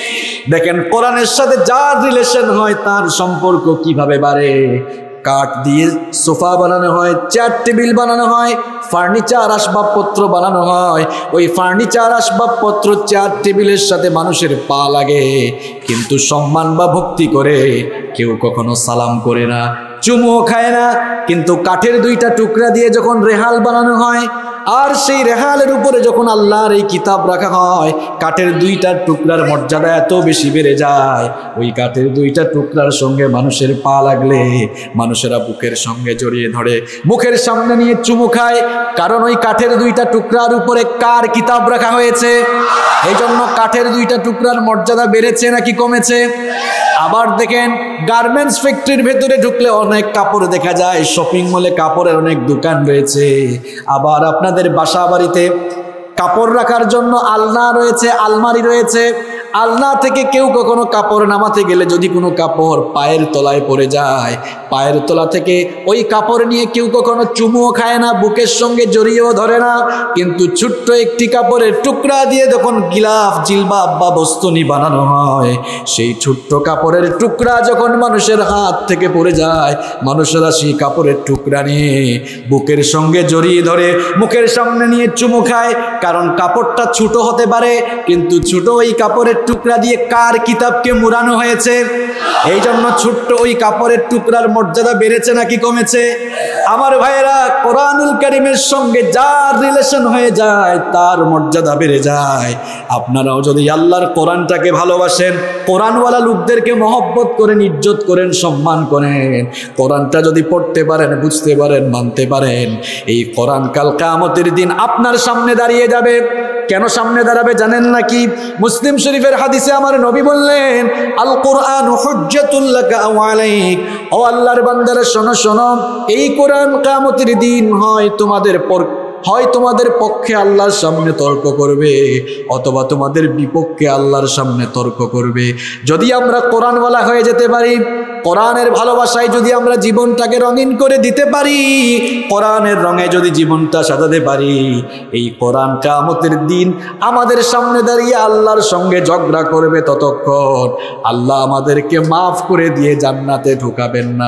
দেখেন কোরআনের সাথে যার রিলেশন হয় তার সম্পর্ক কিভাবে বাড়ে। কাঠ দিয়ে সোফা বানানো হয়, চেয়ার টেবিল বানানো হয়, ফার্নিচার আসবাবপত্র বানানো হয়। ওই ফার্নিচার আসবাবপত্র চেয়ার টেবিলের সাথে মানুষের পা লাগে, কিন্তু সম্মান বা ভক্তি করে কেউ কখনো সালাম করে না, চুমুও খায় না। কিন্তু কাঠের দুইটা টুকরা দিয়ে যখন রেহাল বানানো হয়, আর সেই রেহালের উপরে যখন আল্লাহর এই কিতাব রাখা হয়, কাঠের দুইটা টুকরার মর্যাদা এত বেশি বেড়ে যায়। ওই কাঠের দুইটা টুকরার সঙ্গে মানুষের পা লাগলে মানুষেরা বুকের সঙ্গে জড়িয়ে ধরে, মুখের সামনে নিয়ে চুমু খায়, কারণ ওই কাঠের দুইটা টুকরার উপরে কার কিতাব রাখা হয়েছে। এই জন্য কাঠের দুইটা টুকরার মর্যাদা বেড়েছে নাকি কমেছে? আবার দেখেন গার্মেন্টস ফ্যাক্টরির ভেতরে ঢুকলে অনেক কাপড় দেখা যায়, শপিং মলে কাপড়ের অনেক দোকান রয়েছে। আবার আপনাদের বাসা বাড়িতে কাপড় রাখার জন্য আলনা রয়েছে, আলমারি রয়েছে। আলনা থেকে কেউ কখনো কাপড় নামাতে গেলে যদি কোনো কাপড় পায়ের তলায় পড়ে যায়, পায়ের তলা থেকে ওই কাপড় নিয়ে কেউ কখনো চুমুও খায় না, বুকের সঙ্গে জড়িয়েও ধরে না। কিন্তু ছোট্ট একটি কাপড়ের টুকরা দিয়ে যখন গিলাফ, জিলবাব বা বস্তুনি বানানো হয়, সেই ছোট্ট কাপড়ের টুকরা যখন মানুষের হাত থেকে পড়ে যায়, মানুষেরা সেই কাপড়ের টুকরা নিয়ে বুকের সঙ্গে জড়িয়ে ধরে, মুখের সামনে নিয়ে চুমু খায়। কারণ কাপড়টা ছোট হতে পারে, কিন্তু ছোট ওই কাপড়ের টুকরা দিয়ে কার কিতাবকে মুড়ানো হয়েছে। এই জন্য ছোট্ট ওই কাপড়ের টুকরার মর্যাদা বেড়েছে নাকি কমেছে? আমার ভাইয়েরা, কোরআনুল কারীমের সঙ্গে যার রিলেশন হয়ে যায় তার মর্যাদা বেড়ে যায়। আপনারাও যদি আল্লাহর কোরআনটাকে ভালোবাসেন, কোরআনওয়ালা লোকদেরকে মহব্বত করেন, ইজ্জত করেন, সম্মান করেন, কোরআনটা যদি পড়তে পারেন, বুঝতে পারেন, মানতে পারেন, এই কোরআন কাল কিয়ামতের দিন আপনার সামনে দাঁড়িয়ে যাবে। কেন সামনে দাঁড়াবে জানেন নাকি? মুসলিম শরীফের হাদিসে আমার নবী বললেন, আল কোরআন হুজ্জাতুল লাকা আও আলাইক। ও আল্লাহর বান্দারা শোনো শোনো, এই কোরআন কিয়ামতের দিন হয় তোমাদের পক্ষে আল্লাহর সামনে তর্ক করবে, অথবা তোমাদের বিপক্ষে আল্লাহর সামনে তর্ক করবে। যদি আমরা কোরআনওয়ালা হয়ে যেতে পারি, কোরআনের ভালোবাসায় যদি আমরা জীবনটাকে রঙিন করে দিতে পারি, কোরআনের রঙে যদি জীবনটা সাজাতে পারি, এই কোরআন কিয়ামতের দিন আমাদের সামনে দাঁড়িয়ে আল্লাহর সঙ্গে ঝগড়া করবে ততক্ষণ আল্লাহ আমাদেরকে মাফ করে দিয়ে জান্নাতে ঢুকাবেন না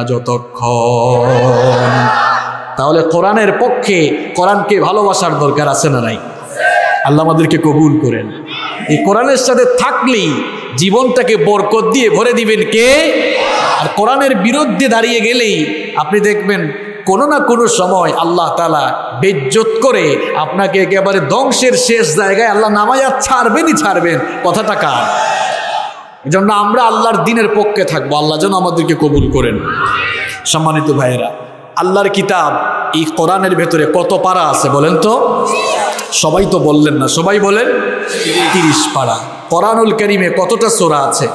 যতক্ষণ। তাহলে কোরআনের পক্ষে কোরআনকে ভালোবাসার দরকার আছে না নাই? আল্লাহ আমাদেরকে কবুল করেন। এই কোরআনের সাথে থাকলেই জীবনটাকে বরকত দিয়ে ভরে দিবেন কে? আর কোরআনের বিরুদ্ধে দাঁড়িয়ে গেলেই আপনি দেখবেন কোনো না কোনো সময় আল্লাহ তাআলা বেজ্জত করে আপনাকে একেবারে ধ্বংসের শেষ জায়গায় আল্লাহ নামায়া ছাড়বেন। কথাটা কার? এই জন্য আমরা আল্লাহর দ্বীনের পক্ষে থাকবো। আল্লাহ যেন আমাদেরকে কবুল করেন। সম্মানিত ভাইয়েরা, আল্লাহর কিতাব এই কোরআনের ভেতরে কত পারা আছে বলেন তো? সবাই তো বললেন না, সবাই বলেন 30 পারা। কোরআনুল কারীমে কতটা সূরা আছে?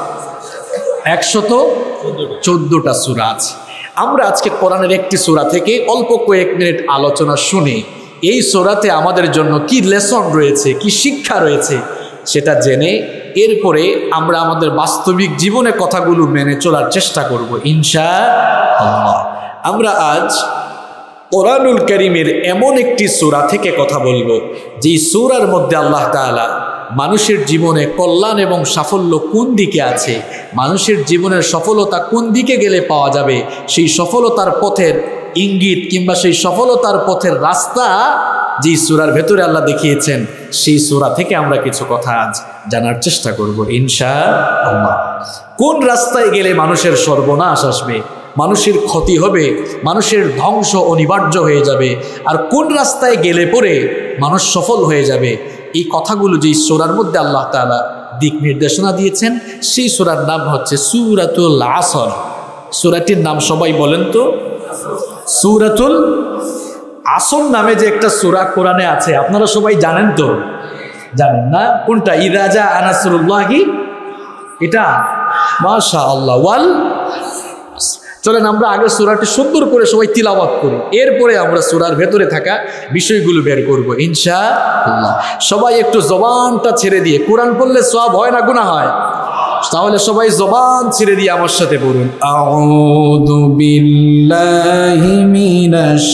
114টা সূরা আছে। আমরা আজকে কোরআনের একটি সূরা থেকে অল্প কয়েক মিনিট আলোচনা শুনে এই সূরাতে আমাদের জন্য কি লেসন রয়েছে, কি শিক্ষা রয়েছে সেটা জেনে এরপরে আমরা আমাদের বাস্তবিক জীবনে কথাগুলো মেনে চলার চেষ্টা করব ইনশাআল্লাহ। আমরা আজ কোরআনুল কারীমের এমন একটি সূরা থেকে কথা বলবো যে সূরার মধ্যে আল্লাহ তাআলা মানুষের জীবনে কল্যাণ এবং সাফল্য কোন দিকে আছে, মানুষের জীবনের সফলতা কোন দিকে গেলে পাওয়া যাবে, সেই সফলতার পথের ইঙ্গিত কিংবা সেই সফলতার পথের রাস্তা যে সূরার ভেতরে আল্লাহ দেখিয়েছেন, সেই সূরা থেকে আমরা কিছু কথা আজ জানার চেষ্টা করব ইনশাআল্লাহ। কোন রাস্তায় গেলে মানুষের সর্বনাশ আসবে, মানুষের ক্ষতি হবে, মানুষের ধ্বংস অনিবার্য হয়ে যাবে, আর কোন রাস্তায় গেলে পরে মানুষ সফল হয়ে যাবে, এই কথাগুলো যে সূরার মধ্যে আল্লাহ তাআলা দিক নির্দেশনা দিয়েছেন, সেই সূরার নাম হচ্ছে সূরাতুল আসর। সূরাটির নাম সবাই বলেন তো? সূরাতুল আসর নামে যে একটা সূরা কোরআনে আছে, আপনারা সবাই জানেন তো? জানেন না? কোনটা? ইযা জাআ নাসরুল্লাহি, এটা মাশাআল্লাহ। ওয়াল, চলেন আমরা আগে সূরাটি সুন্দর করে সবাই তিলাওয়াত করি, এরপরে আমরা সূরার ভেতরে থাকা বিষয়গুলো বের করব ইনশাআল্লাহ। সবাই একটু জবানটা ছেড়ে দিয়ে কোরআন পড়লে সওয়াব হয় না গুনাহ হয়? তাহলে সবাই জবান ছেড়ে দিয়ে আমার সাথে পড়ুন, আউযু বিল্লাহি মিনাশ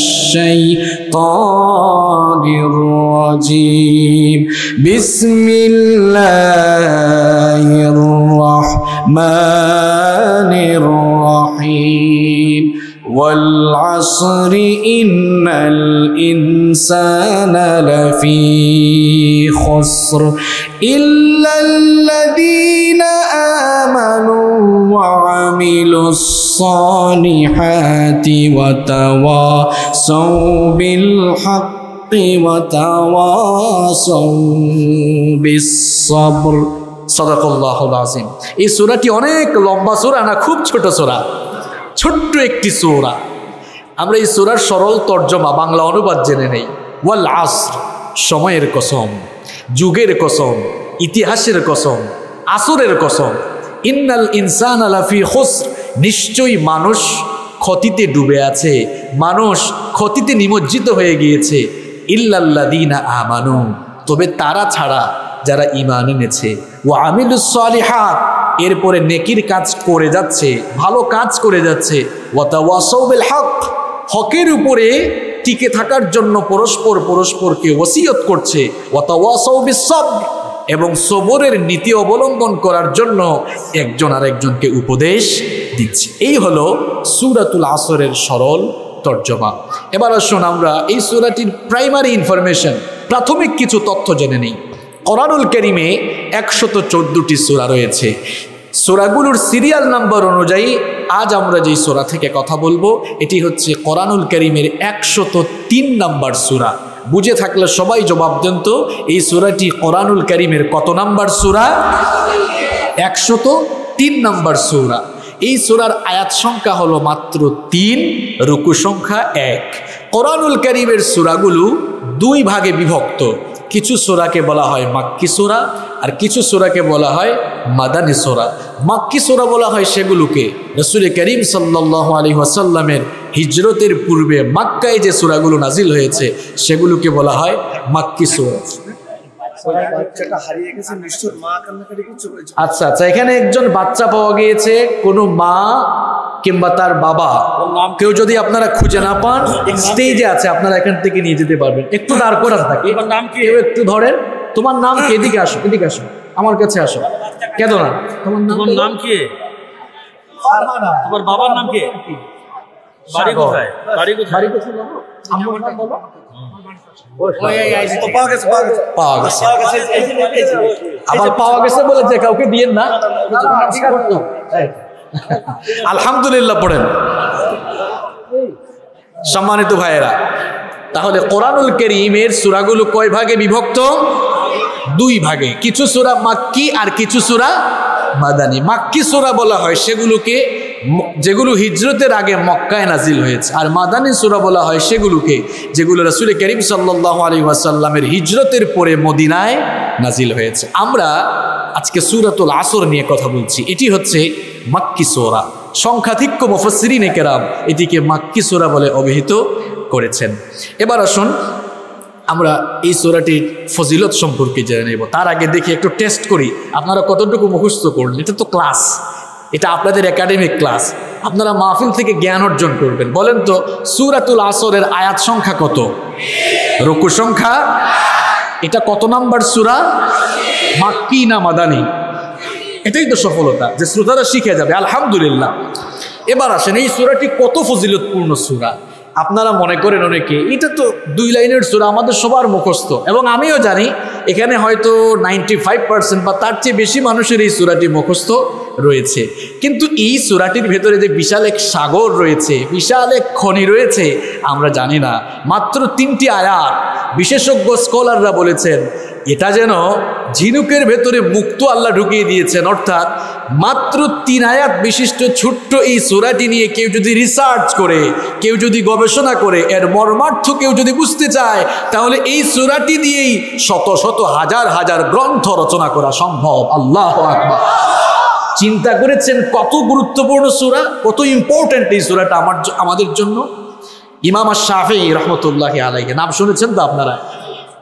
শাইতানির রাজিম, বিসমিল্লাহির রাহমানির রাহিম, ওয়াল আসরি ইন্নাল ইনসানা লাফি খুসর ইল্লাল্লাযীনা আমানু ওয়া আমিলুস সালিহাতি ওয়া তাওয়াসাউ বিল হাক্কি ওয়া তাওয়াসাউ বিস সাবর। সাদাকাল্লাহুল আযীম। এই সূরাটি অনেক লম্বা সূরা না, খুব ছোট সূরা, ছোট্ট একটি সূরা। আমরা এই সূরার সরল তর্জমা বাংলা অনুবাদ জেনে নেই। ওয়াল আসর, সময়ের কসম, যুগের কসম, ইতিহাসের কসম, আসরের কসম। ইন্নাল ইনসানা লাফি খুসর, নিশ্চয়ই মানুষ ক্ষতিতে ডুবে আছে, মানুষ ক্ষতিতে নিমজ্জিত হয়ে গিয়েছে। ইল্লাল্লাযীনা আমানু, তবে তারা ছাড়া যারা ঈমান এনেছে। ওয়া আমিলুস সালিহাত, এরপরে নেকির কাজ করে যাচ্ছে, ভালো কাজ করে যাচ্ছে। ওয়া তাওয়াসাউ বিল হক, হকের উপরে টিকে থাকার জন্য পরস্পরকে ওসিয়ত করছে। ওয়া তাওয়াসাউ বিস সাবর, এবং সবরের নীতি অবলম্বন করার জন্য একজন আরেকজনকে উপদেশ দিচ্ছে। এই হলো সূরাতুল আসরের সরল তর্জমা। এবার আসুন আমরা এই সূরাটির প্রাইমারি ইনফরমেশন, প্রাথমিক কিছু তথ্য জেনে নিই। কোরআনুল কারীমে 114টি সূরা রয়েছে। সূরাগুলোর সিরিয়াল নাম্বার অনুযায়ী আজ আমরা যেই সূরা থেকে কথা বলবো এটি হচ্ছে কোরআনুল কারীমের 103 নাম্বার সূরা। বুঝে থাকলে সবাই জবাব দেন তো, এই সূরাটি কোরআনুল কারীমের কত নাম্বার সূরা? 103 নাম্বার সূরা। এই সূরার আয়াত সংখ্যা হলো মাত্র 3, রুকু সংখ্যা 1। কোরআনুল কারীমের সূরাগুলো দুই ভাগে বিভক্ত। কিছু সূরাকে বলা হয় মাক্কি সূরা, আর কিছু সূরাকে বলা হয় মাদানী সূরা। মাক্কি সূরা বলা হয় সেগুলোকে রাসূল করিম সাল্লাল্লাহু আলাইহি ওয়াসাল্লামের হিজরতের পূর্বে মক্কায় যে সূরাগুলো নাজিল হয়েছে সেগুলোকে বলা হয় মাক্কি সূরা। আচ্ছা আচ্ছা, এখানে একজন বাচ্চা পাওয়া গিয়েছে, কোনো মা কিংবা তার বাবা কেউ যদি আপনারা খুঁজে না পান, স্টেজে আছে, আপনারা এখান থেকে নিয়ে যেতে পারবেন। একটু দাঁড় করান থাকে, কেউ একটু ধরেন। তোমার নাম কি? এদিকে আসো, এদিকে আসো, আমার কাছে আসো। কেন না? তোমার নাম কি? তোমার বাবার নাম কি? বাড়ি কোথায়? বাড়ি কোথায়? বাড়ি কোথায় বলো? আমার নাম বলো। আবার পাওয়া গেছে বলে যে কাউকে দিয়েন না। আলহামদুলিল্লাহ পড়েন সম্মানিত ভাইয়েরা। তাহলে কোরআনুল কারীমের সূরাগুলো কয় ভাগে বিভক্ত? 2 ভাগে। কিছু সূরা মাক্কি আর কিছু সূরা মাদানী। মাক্কি সূরা বলা হয় সেগুলোকে যেগুলো হিজরতের আগে মক্কায় নাজিল হয়েছে, আর মাদানী সূরা বলা হয় সেগুলোকে যেগুলো রাসূল করিম সাল্লাল্লাহু আলাইহি ওয়াসাল্লামের হিজরতের পরে মদিনায় নাজিল হয়েছে। আমরা আজকে সূরাতুল আসর নিয়ে কথা বলছি। এটি হচ্ছে মাক্কি সূরা। সংখ্যাধিক্য মুফাসসিরিনে কেরাম এটিকে মাক্কি সূরা বলে অভিহিত করেছেন। এবার আসুন আমরা এই সূরাটির ফজিলত সম্পর্কে জেনে নেব। তার আগে দেখি একটু টেস্ট করি আপনারা কতটুকু মুখস্থ করলেন। এটা তো ক্লাস, এটা আপনাদের একাডেমিক ক্লাস, আপনারা মাহফিল থেকে জ্ঞান অর্জন করবেন। বলেন তো সূরাতুল আসরের আয়াত সংখ্যা কত? রুকু সংখ্যা? এটা কত নাম্বার সূরা? মাক্কি না মাদানী? এটাই তো সফলতা, যে শ্রোতারা শিখে যাবে। আলহামদুলিল্লাহ। এবার আসেন এই সূরাটি কত ফজিলতপূর্ণ সূরা। আপনারা মনে করেন অনেকে এটা তো 2 লাইনের সূরা, আমাদের সবার মুখস্থ, এবং আমিও জানি এখানে হয়তো 95% বা তার চেয়ে বেশি মানুষের এই সূরাটি মুখস্থ রয়েছে। কিন্তু এই সূরাটির ভেতরে যে বিশাল এক সাগর রয়েছে, বিশাল এক খনি রয়েছে আমরা জানি না। মাত্র 3টি আয়াত, বিশেষজ্ঞ স্কলাররা বলেছেন এটা যেন ঝিনুকের ভেতরে মুক্ত আল্লাহ ঢুকিয়ে দিয়েছেন। অর্থাৎ মাত্র 3 আয়াত বিশিষ্ট ছোট্ট এই সূরাটি নিয়ে কেউ যদি রিসার্চ করে, কেউ যদি গবেষণা করে, এর মর্মার্থ কেউ যদি বুঝতে চায়, তাহলে এই সূরাটি দিয়েই শত শত হাজার হাজার গ্রন্থ রচনা করা সম্ভব। আল্লাহু আকবার। চিন্তা করেছেন কত গুরুত্বপূর্ণ সূরা, কত ইম্পর্টেন্ট এই সূরাটা আমাদের জন্য। ইমাম আশ-শাফিঈ রাহমাতুল্লাহি আলাইহি, নাম শুনেছেন তো আপনারা?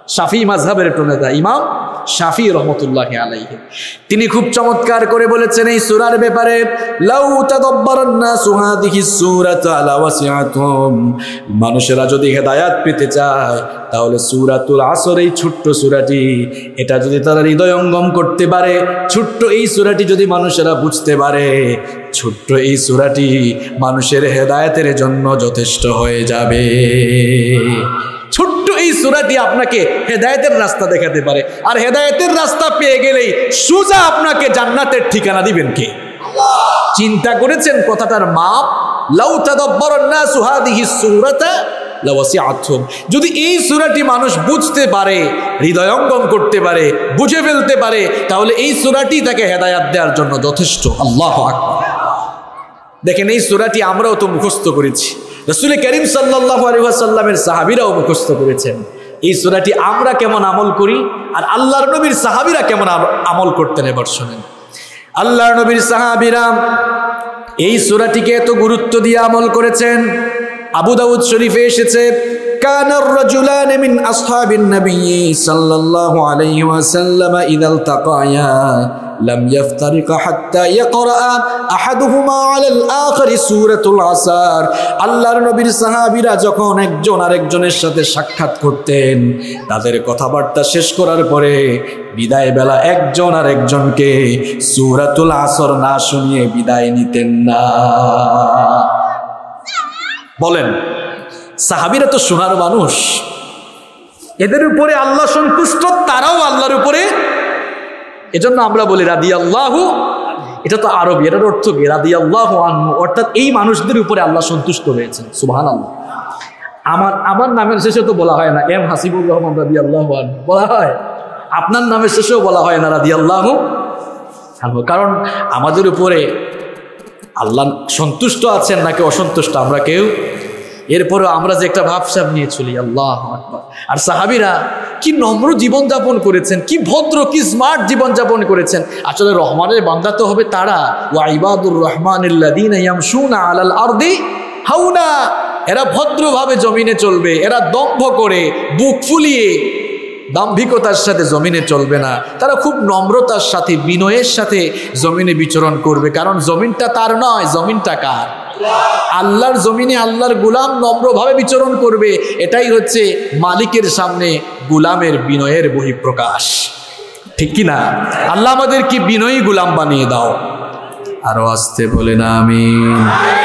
শাফি মাযহাবের প্রণেতা ইমাম শাফি রহমতুল্লাহি আলাইহি, তিনি খুব চমৎকার করে বলেছেন এই সূরার ব্যাপারে, লাউ তাদাব্বারান নাসু হাযিহিস সূরাতা লাওয়াসিআতুহুম, মানুষেরা যদি হেদায়েত পেতে চায় তাহলে সূরাতুল আসর, এই ছোট্ট সূরাটি, এটা যদি তারা হৃদয়ঙ্গম করতে পারে, ছোট্ট এই সূরাটি যদি মানুষেরা বুঝতে পারে, ছোট্ট এই সূরাটি মানুষের হেদায়েতের জন্য যথেষ্ট হয়ে যাবে। ছোট্ট এই সূরাটি আপনাকে হেদায়েতের রাস্তা দেখাতে পারে, আর হেদায়েতের রাস্তা পেয়ে গেলেই সোজা আপনাকে জান্নাতের ঠিকানা দিবেন কে? চিন্তা করেছেন কথাটার মাপ? লাউ তাদাব্বারান নাসু হাযিহিস সূরাতা লাওয়াসিআতুহুম, যদি এই সূরাটি মানুষ বুঝতে পারে, হৃদয়ঙ্গম করতে পারে, বুঝে ফেলতে পারে, তাহলে এই সূরাটি তাকে হেদায়েত দেওয়ার জন্য যথেষ্ট। আল্লাহু আকবার। দেখেন এই সূরাটি আমরাও তো মুখস্থ করেছি, রাসূল করিম সাল্লাল্লাহু আলাইহি ওয়াসাল্লামের সাহাবীরাও মুখস্থ করেছেন। এই সূরাটি আমরা কেমন আমল করি আর আল্লাহর নবীর সাহাবীরা কেমন আমল করতেন এবার শুনেন। আল্লাহর নবীর সাহাবীরা এই সূরাটিকে এত গুরুত্ব দিয়ে আমল করেছেন। আবু দাউদ শরীফে এসেছে, কানার রাজুলান মিন আসহাবিন নবী সাল্লাল্লাহু আলাইহি ওয়াসাল্লাম ইযা ইলতাকায়া লাম ইফতারিকা হাত্তা ইয়াকরা আহাদুহুমা আলাল আখির সূরাতুল আসর। আল্লাহর নবীর সাহাবীরা যখন একজন আরেকজনের সাথে সাক্ষাৎ করতেন, তাদের কথাবার্তা শেষ করার পরে বিদায় বেলা একজন আরেকজনকে সূরাতুল আসর না শুনিয়ে বিদায় নিতেন না। বলেন, সাহাবীরা তো সোনার মানুষ, এদের উপরে আল্লাহ সন্তুষ্ট, তারাও আল্লাহর উপরে। এজন্য আমরা বলি রাদিয়াল্লাহু, এটা তো আরবি, এটার অর্থ কি? রাদিয়াল্লাহু আনহু, অর্থাৎ এই মানুষদের উপরে আল্লাহ সন্তুষ্ট হয়েছেন। সুবহানাল্লাহ। আমার নামের শেষে তো বলা হয় না এম হাসিবুর রহমান রাদিয়াল্লাহু আনহু, বলা হয়। আপনার নামের শেষেও বলা হয় না রাদিয়াল্লাহু আনহু, কারণ আমাদের উপরে আল্লাহ সন্তুষ্ট আছেন নাকি অসন্তুষ্ট আমরা কেউ। এরপরেও আমরা যে একটা ভাবসাব নিয়ে চলি, আল্লাহু আকবার। আর সাহাবীরা কি নম্র জীবনযাপন করেছেন, কি ভদ্র, কি স্মার্ট জীবনযাপন করেছেন। আসলে রহমানের বান্দা তো হবে তারা, ওয়া ইবাদুর রহমানিল্লাযীনা ইয়ামশুনা আলাল আরদি হাওনা, এরা ভদ্রভাবে জমিনে চলবে, এরা দম্ভ করে বুক ফুলিয়ে দাম্ভিকতার সাথে জমিনে চলবে না, তারা খুব নম্রতার সাথে বিনয়ের সাথে জমিনে বিচরণ করবে। কারণ জমিনটা তার নয়, জমিনটা কার? আল্লাহর জমিনে আল্লাহর গোলাম নম্রভাবে বিচরণ করবে, এটাই হচ্ছে মালিকের সামনে গোলামের বিনয়ের বহিঃপ্রকাশ, ঠিক কি না? আল্লাহ আমাদের কি বিনয়ী গোলাম বানিয়ে দাও। আরো আসতে বলেন আমিন।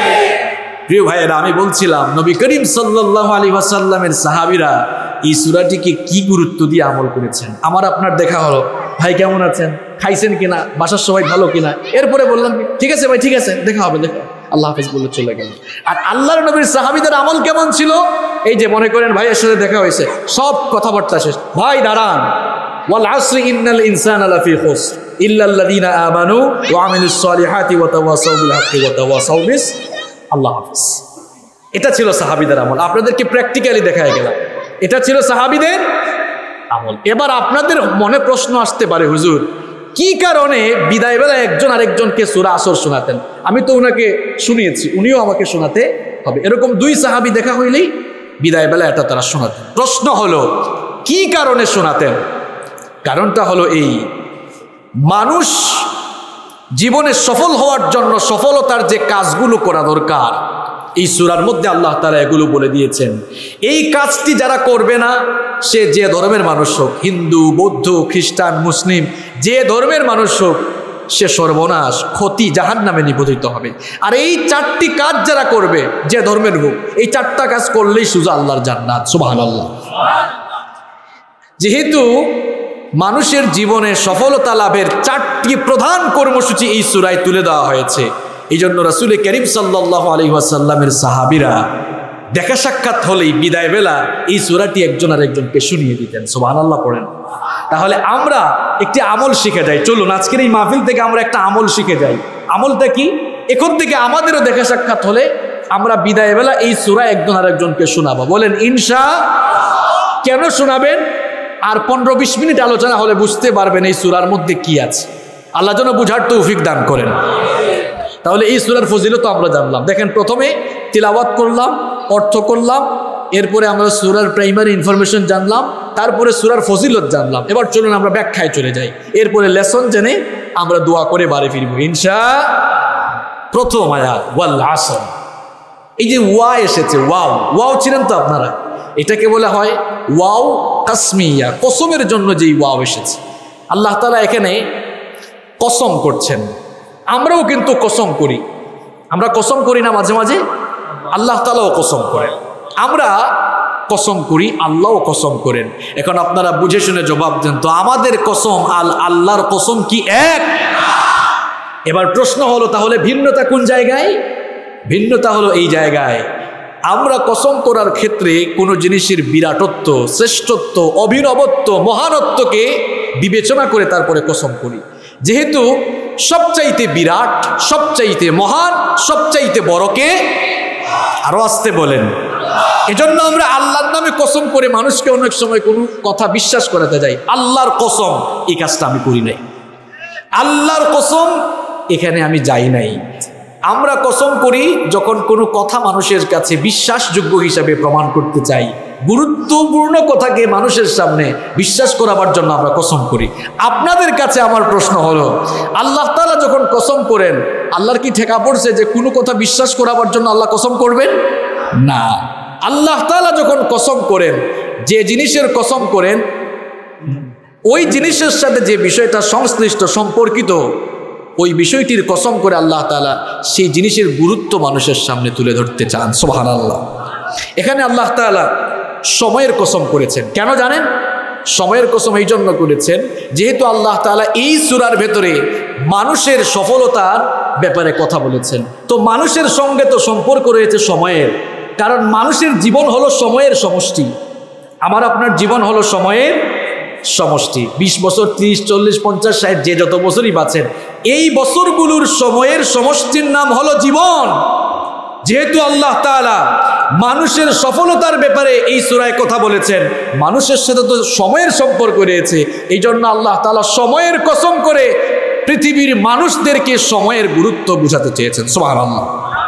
প্রিয় ভাইয়েরা, আমি বলছিলাম নবী করিম সাল্লাল্লাহু আলাইহি ওয়াসাল্লামের সাহাবীরা এই সূরাটিকে কি গুরুত্ব দিয়ে আমল করেছেন। আমার আপনার দেখা হলো, ভাই কেমন আছেন, খাইছেন কিনা, বাসার সবাই ভালো কিনা, এরপরে বললাম ঠিক আছে ভাই, ঠিক আছে, দেখা হবে, দেখা আল্লাহ হাফেজ বলে চলে গেল। আর আল্লাহর নবীর সাহাবীদের আমল কেমন ছিল? এই যে মনে করেন ভাইয়ের সাথে দেখা হয়েছে, সব কথাবার্তা শেষ, ভাই দাঁড়ান, ওয়াল আসরি ইন্নাল ইনসানা লাফি খুসর ইল্লাল্লাযীনা আমানু ওয়া আমিলুস সালিহাতি ওয়া তাওয়াসাউ বিল হাক্কি ওয়া তাওয়াসাউ বিস আল্লাহ হাফেজ। এটা ছিল সাহাবীদের আমল। আপনাদেরকে প্র্যাকটিক্যালি দেখায় গেলাম, এটা ছিল সাহাবীদের আমল। এবার আপনাদের মনে প্রশ্ন আসতে পারে, হুজুর কি কারণে বিদায় বেলা একজন আরেকজনকে সূরা আসর শোনাতেন? আমি তো উনাকে শুনিয়েছি, উনিও আমাকে শোনাতে হবে। এরকম দুই সাহাবী দেখা হইলেই বিদায় বেলা এটা তারা শোনাতেন। প্রশ্ন হলো কি কারণে শোনাতেন? কারণটা হলো এই, মানুষ জীবনে সফল হওয়ার জন্য সফলতার যে কাজগুলো করা দরকার, এই সূরার মধ্যে আল্লাহ তাআলা এগুলো বলে দিয়েছেন। এই কাজটি যারা করবে না, সে যে ধর্মের মানুষ হোক, হিন্দু, বৌদ্ধ, খ্রিস্টান, মুসলিম, যে ধর্মের মানুষ হোক, সে সর্বনাশ, ক্ষতি, জাহান্নামে নিপতিত হবে। আর এই চারটি কাজ যারা করবে, যে ধর্মের হোক, এই চারটা কাজ করলেই সোজা আল্লাহর জান্নাত। সুবহানাল্লাহ। যেহেতু মানুষের জীবনে সফলতা লাভের চারটি প্রধান কর্মসূচি এই সূরায় তুলে দেওয়া হয়েছে, এই জন্য রাসূল করিম সাল্লাল্লাহু আলাইহি ওয়াসাল্লামের সাহাবীরা দেখা সাক্ষাৎ হলেই বিদায় বেলা এই সূরাটি একজন আরেকজনকে শুনিয়ে দিতেন। সুবহানাল্লাহ পড়েন। তাহলে আমরা একটি আমল শিখে যাই। চলুন আজকের এই মাহফিল থেকে আমরা একটা আমল শিখে যাই। আমলটা কি? এখন থেকে আমাদেরও দেখা সাক্ষাৎ হলে আমরা বিদায় বেলা এই সূরা একজন আরেকজনকে শোনাবো। বলেন ইনশাআল্লাহ। কেন শোনাবেন? আর 15-20 মিনিট আলোচনা হলে বুঝতে পারবেন এই সূরার মধ্যে কি আছে। আল্লাহ যেন বুঝার তৌফিক দান করেন। তাহলে এই সূরার ফজিলত আমরা জানলাম। দেখেন, প্রথমে তিলাওয়াত করলাম, অর্থ করলাম, এরপরে আমরা সূরার প্রাইমারি ইনফরমেশন জানলাম, তারপরে সূরার ফজিলত জানলাম। এবার চলুন আমরা ব্যাখ্যায় চলে যাই, এরপরে লেসন জেনে আমরা দোয়া করে বাড়ি ফিরবো ইনশাআল্লাহ। প্রথম আয়াত ওয়াল আসর। এই যে ওয়া এসেছে, ওয়াও চিনেন তো আপনারা? এটাকে বলা হয় ওয়াও কাসমিয়া, কসমের জন্য যেই ওয়াও এসেছে। আল্লাহ তাআলা এখানে কসম করছেন। আমরাও কিন্তু কসম করি, আমরা কসম করি না মাঝে মাঝে? আল্লাহ তাআলাও কসম করেন, আমরা কসম করি, আল্লাহও কসম করেন। এখন আপনারা বুঝে শুনে জবাব দেন তো, আমাদের কসম আর আল্লাহর কসম কি এক? এবার প্রশ্ন হলো তাহলে ভিন্নতা কোন জায়গায়? ভিন্নতা হলো এই জায়গায়, আমরা কসম করার ক্ষেত্রে কোনো জিনিসের বিরাটত্ব, শ্রেষ্ঠত্ব, অভিনবত্ব, মহানত্বকে বিবেচনা করে তারপরে কসম করি। যেহেতু সবচাইতে বিরাট, সবচাইতে মহান, সবচাইতে বড়কে, আরো আসতে বলেন, এজন্য আমরা আল্লাহর নামে কসম করে মানুষকে অনেক সময় কোনো কথা বিশ্বাস করাতে যাই। আল্লাহর কসম, এই কাজটা আমি করি নাই। আল্লাহর কসম, এখানে আমি যাই নাই। আমরা কসম করি যখন কোনো কথা মানুষের কাছে বিশ্বাসযোগ্য হিসাবে প্রমাণ করতে চাই, গুরুত্বপূর্ণ কথাকে মানুষের সামনে বিশ্বাস করাবার জন্য আমরা কসম করি। আপনাদের কাছে আমার প্রশ্ন হলো, আল্লাহ তাআলা যখন কসম করেন, আল্লাহর কি ঠেকা পড়ছে যে কোনো কথা বিশ্বাস করাবার জন্য আল্লাহ কসম করবেন? না। আল্লাহ তাআলা যখন কসম করেন, যে জিনিসের কসম করেন, ওই জিনিসের সাথে যে বিষয়টা সংশ্লিষ্ট, সম্পর্কিত, ওই বিষয়টির কসম করে আল্লাহ তাআলা সেই জিনিসের গুরুত্ব মানুষের সামনে তুলে ধরতে চান। সুবহানাল্লাহ। এখানে আল্লাহ তাআলা সময়ের কসম করেছেন। কেন জানেন? সময়ের কসম এই জন্য করেছেন যেহেতু আল্লাহ তাআলা এই সূরার ভেতরে মানুষের সফলতার ব্যাপারে কথা বলেছেন। তো মানুষের সঙ্গে তো সম্পর্ক রয়েছে সময়ের, কারণ মানুষের জীবন হলো সময়ের সমষ্টি। আমার আপনার জীবন হলো সময়ের সমষ্টি। 20 বছর, 30, 40, 50, 60, যে যত বছরই বাঁচেন, এই বছরগুলোর সময়ের সমষ্টির নাম হলো জীবন। যেহেতু আল্লাহ তাআলা মানুষের সফলতার ব্যাপারে এই সূরায় কথা বলেছেন, মানুষের সাথে তো সময়ের সম্পর্ক রয়েছে, এই জন্য আল্লাহ তাআলা সময়ের কসম করে পৃথিবীর মানুষদেরকে সময়ের গুরুত্ব বুঝাতে চেয়েছেন। সুবহানাল্লাহ।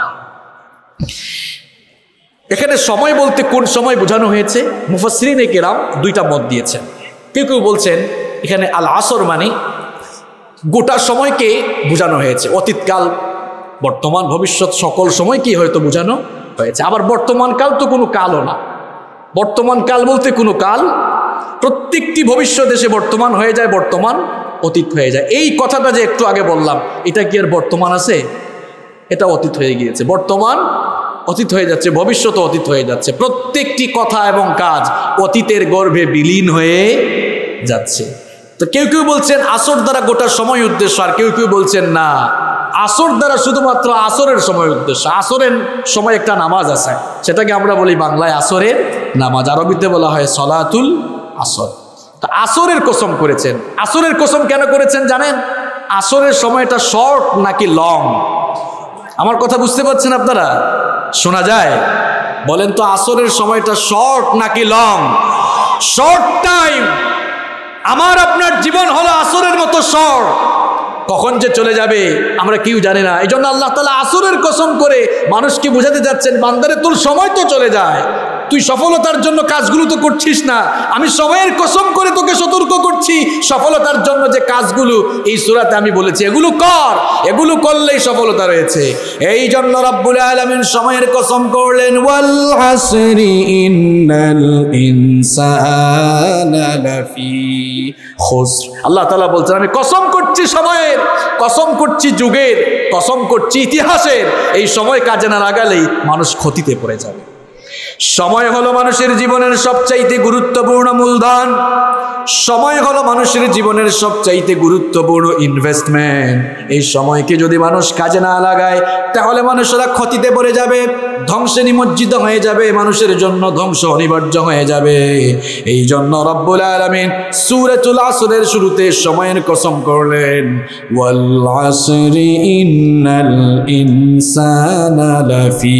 এখানে সময় বলতে কোন সময় বোঝানো হয়েছে? মুফাসসিরিনে কেরাম দুইটা মত দিয়েছেন। কেউ কেউ বলছেন এখানে আল আসর মানে গোটা সময়কে বোঝানো হয়েছে, অতীতকাল, বর্তমান, ভবিষ্যৎ সকল সময়কেই হয়তো বোঝানো হয়েছে। আবার বর্তমান কাল তো কোনো কালও না, বর্তমান কাল বলতে কোনো কাল, প্রত্যেকটি ভবিষ্যৎ এসে বর্তমান হয়ে যায়, বর্তমান অতীত হয়ে যায়। এই কথাটা যে একটু আগে বললাম, এটা কি আর বর্তমান আছে? এটা অতীত হয়ে গিয়েছে। বর্তমান অতীত হয়ে যাচ্ছে, ভবিষ্যৎ অতীত হয়ে যাচ্ছে। প্রত্যেকটি কথা এবং কাজ অতীতের গর্ভে বিলীন হয়ে যাচ্ছে। তো কেউ কেউ বলছেন আসর দ্বারা গোটা সময় উদ্দেশ্য, আর কেউ কেউ বলছেন না, আসর দ্বারা শুধুমাত্র আসরের সময় উদ্দেশ্য। আসরের সময় একটা নামাজ আছে, সেটাকে আমরা বলি বাংলায় আসরের নামাজ, আরবিতে বলা হয় সলাতুল আসর। তো আসরের কসম করেছেন। আসরের কসম কেন করেছেন জানেন? আসরের সময়টা শর্ট নাকি লং? আমার কথা বুঝতে পারছেন আপনারা? শোনা যায়? বলেন তো, আসরের সময়টা শর্ট নাকি লং? Short time. আমার আপনার জীবন হলো আসরের মতো শর্ট, কখন যে চলে যাবে আমরা কেউ জানি না। এই জন্য আল্লাহ তাআলা আসরের কসম করে মানুষকে বোঝাতে যাচ্ছেন, বান্দারে তোর সময় তো চলে যায়, তুই সফলতার জন্য কাজগুলো তো করছিস না, আমি সময়ের কসম করে তোকে সতর্ক করছি, সফলতার জন্য যে কাজগুলো এই সূরাতে আমি বলেছি এগুলো কর, এগুলো করলেই সফলতা রয়েছে। এই জন্য রব্বুল আলামিন সময়ের কসম করলেন, ওয়াল আসরি ইন্নাল ইনসানা লাফি খুসর। আল্লাহ তাআলা বলছেন আমি কসম করছি সময়ের, কসম করছি যুগের, কসম করছি ইতিহাসের। এই সময় কাজে না লাগালেই মানুষ ক্ষতিতে পড়ে যাবে। সময় হলো মানুষের জীবনের সবচাইতে গুরুত্বপূর্ণ মূলধন। সময় হলো মানুষের জীবনের সবচাইতে গুরুত্বপূর্ণ ইনভেস্টমেন্ট। এই সময়কে যদি মানুষ কাজে না লাগায় তাহলে মানুষেরা ক্ষতিতে পড়ে যাবে, ধ্বংসে নিমজ্জিত হয়ে যাবে, মানুষের জন্য ধ্বংস অনিবার্য হয়ে যাবে। এই জন্য রব্বুল আলামিন সূরাতুল আসরের শুরুতে সময়ের কসম করলেন, ওয়াল আসরি ইন্নাল ইনসানা লাফি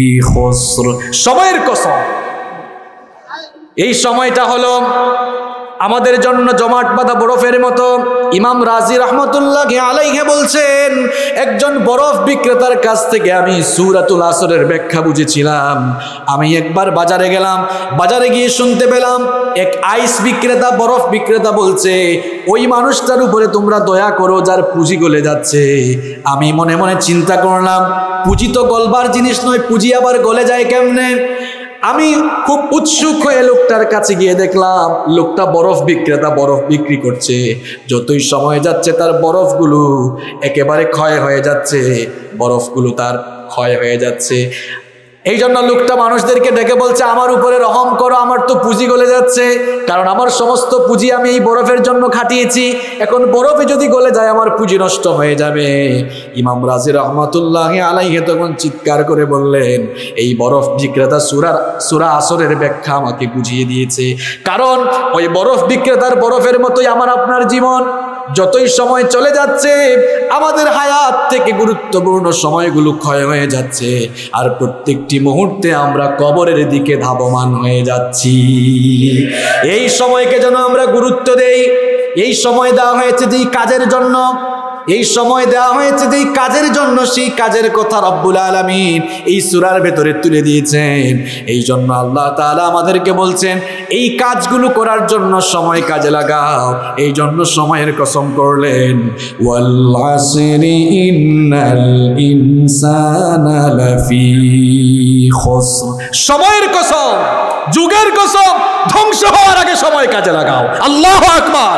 খুসর। সময়ের কসম। এই সময়টা হলো আমাদের জন্য জমাট বাঁধা বরফের মতো। ইমাম রাজি রহমতুল্লাহি আলাইহি বলছেন, একজন বরফ বিক্রেতার কাছ থেকে আমি সূরাতুল আসরের ব্যাখ্যা বুঝেছিলাম। আমি একবার বাজারে গেলাম, বাজারে গিয়ে শুনতে পেলাম এক আইস বিক্রেতা, বরফ বিক্রেতা বলছে, ওই মানুষটার উপরে তোমরা দয়া করো যার পুঁজি গলে যাচ্ছে। আমি মনে মনে চিন্তা করলাম, পুঁজি তো গলবার জিনিস নয়, পুঁজি আবার গলে যায় কেমনে? আমি খুব উৎসুক হয়ে লোকটার কাছে গিয়ে দেখলাম লোকটা বরফ বিক্রেতা, বরফ বিক্রি করছে। যতই সময় যাচ্ছে তার বরফগুলো একেবারে ক্ষয় হয়ে যাচ্ছে, বরফগুলো তার ক্ষয় হয়ে যাচ্ছে। এই জন্য লোকটা মানুষদেরকে ডেকে বলছে, আমার উপরে রহম করো, আমার তো পুঁজি গলে যাচ্ছে, কারণ আমার সমস্ত পুঁজি আমি এই বরফের জন্য খাটিয়েছি, এখন বরফে যদি গলে যায় আমার পুঁজি নষ্ট হয়ে যাবে। ইমাম রাজি রহমতুল্লাহি আলাইহি তখন চিৎকার করে বললেন, এই বরফ বিক্রেতা সূরা আসরের ব্যাখ্যা আমাকে বুঝিয়ে দিয়েছে। কারণ ওই বরফ বিক্রেতার বরফের মতোই আমার আপনার জীবন। যতই সময় চলে যাচ্ছে আমাদের হায়াত থেকে গুরুত্বপূর্ণ সময়গুলো ক্ষয় হয়ে যাচ্ছে, আর প্রত্যেকটি মুহূর্তে আমরা কবরের দিকে ধাবমান হয়ে যাচ্ছি। এই সময়কে যেন আমরা গুরুত্ব দেই। এই সময় দেওয়া হয়েছে যেই কাজের জন্য, এই সময় দেওয়া হয়েছে যেই কাজের জন্য, সেই কাজের কথা রব্বুল আলামিন এই সূরার ভেতরে তুলে দিয়েছেন। এই জন্য আল্লাহ তাআলা আমাদেরকে বলছেন এই কাজগুলো করার জন্য সময় কাজে লাগাও। এই জন্য সময়ের কসম করলেন, ওয়াল আসরি ইন্নাল ইনসানা লাফি খুসর। সময়ের কসম, যুগের কসম, ধ্বংস হওয়ার আগে সময় কাজে লাগাও। আল্লাহু আকবার।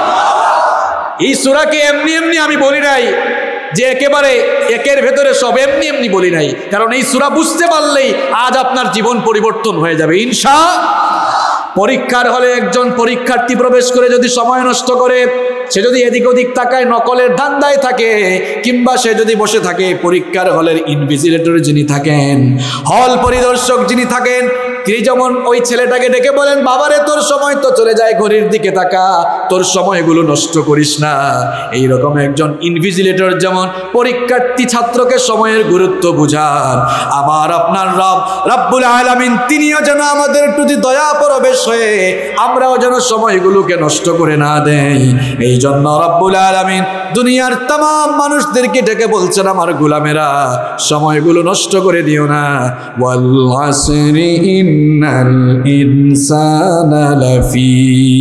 এই সূরাকে এমনি এমনি আমি বলি নাই যে একেবারে একের ভেতরে সব, এমনি এমনি বলি নাই, কারণ এই সূরা বুঝতে পারলেই আজ আপনার জীবন পরিবর্তন হয়ে যাবে ইনশাআল্লাহ। পরীক্ষার হলে একজন পরীক্ষার্থী প্রবেশ করে যদি সময় নষ্ট করে, সে যদি এদিক ওদিক তাকায়, নকলের ধান্দায় থাকে, কিংবা সে যদি বসে থাকে, পরীক্ষার হলের ইনভিজিলেটর যিনি থাকেন, হল পরিদর্শক যিনি থাকেন, তিনি যেমন ওই ছেলেটাকে ডেকে বলেন, বাবারে তোর সময় তো চলে যায়, ঘড়ির দিকে তাকা, তোর সময়গুলো নষ্ট করিস না। এইরকম একজন ইনভিজিলেটর যেমন পরীক্ষার্থী ছাত্রকে সময়ের গুরুত্ব বুঝান, আমার আপনার রব রব্বুল আলামিন তিনিও যেন আমাদের প্রতি দয়া পরবেশ হয়ে আমরাও যেন সময়গুলোকে নষ্ট করে না দেই। এই জন্য রব্বুল আলামিন দুনিয়ার तमाम মানুষদেরকে ডেকে বলছেন, আমার গোলামেরা সময়গুলো নষ্ট করে দিও না। ওয়াল আসরি ইন্নাল ইনসানা লাফি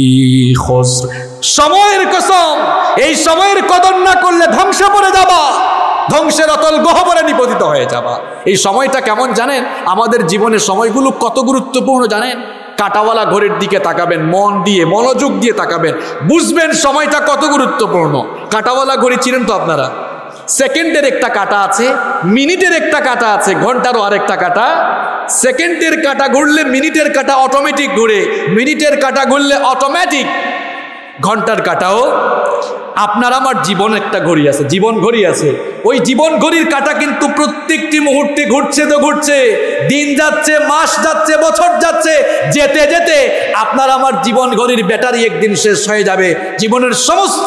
খুসর। সময়ের কসম, এই সময়ের কদর না করলে ধ্বংসে পড়ে যাবা, ধ্বংসের অতল গহ্বরে নিপতিত হয়ে যাবা। এই সময়টা কেমন জানেন? আমাদের জীবনের সময়গুলো কত গুরুত্বপূর্ণ জানেন? কাঁটাওয়ালা ঘড়ির দিকে তাকাবেন, মন দিয়ে, মনোযোগ দিয়ে তাকাবেন, বুঝবেন সময়টা কত গুরুত্বপূর্ণ। কাঁটাওয়ালা ঘড়ি চিনেন তো আপনারা? সেকেন্ডের একটা কাঁটা আছে, মিনিটের একটা কাঁটা আছে, ঘন্টারও আরেকটা কাঁটা। সেকেন্ডের কাঁটা ঘুরলে মিনিটের কাঁটা অটোমেটিক ঘুরে, মিনিটের কাঁটা ঘুরলে অটোমেটিক ঘন্টার কাঁটাও। আপনার আমার জীবন একটা ঘড়ি আছে, জীবন ঘড়ি আছে। ওই জীবন ঘড়ির কাঁটা কিন্তু প্রত্যেকটি মুহূর্তে ঘুরছে তো ঘুরছে, দিন যাচ্ছে, মাস যাচ্ছে, বছর যাচ্ছে, যেতে যেতে আপনার আমার জীবন ঘড়ির ব্যাটারি একদিন শেষ হয়ে যাবে। জীবনের সমস্ত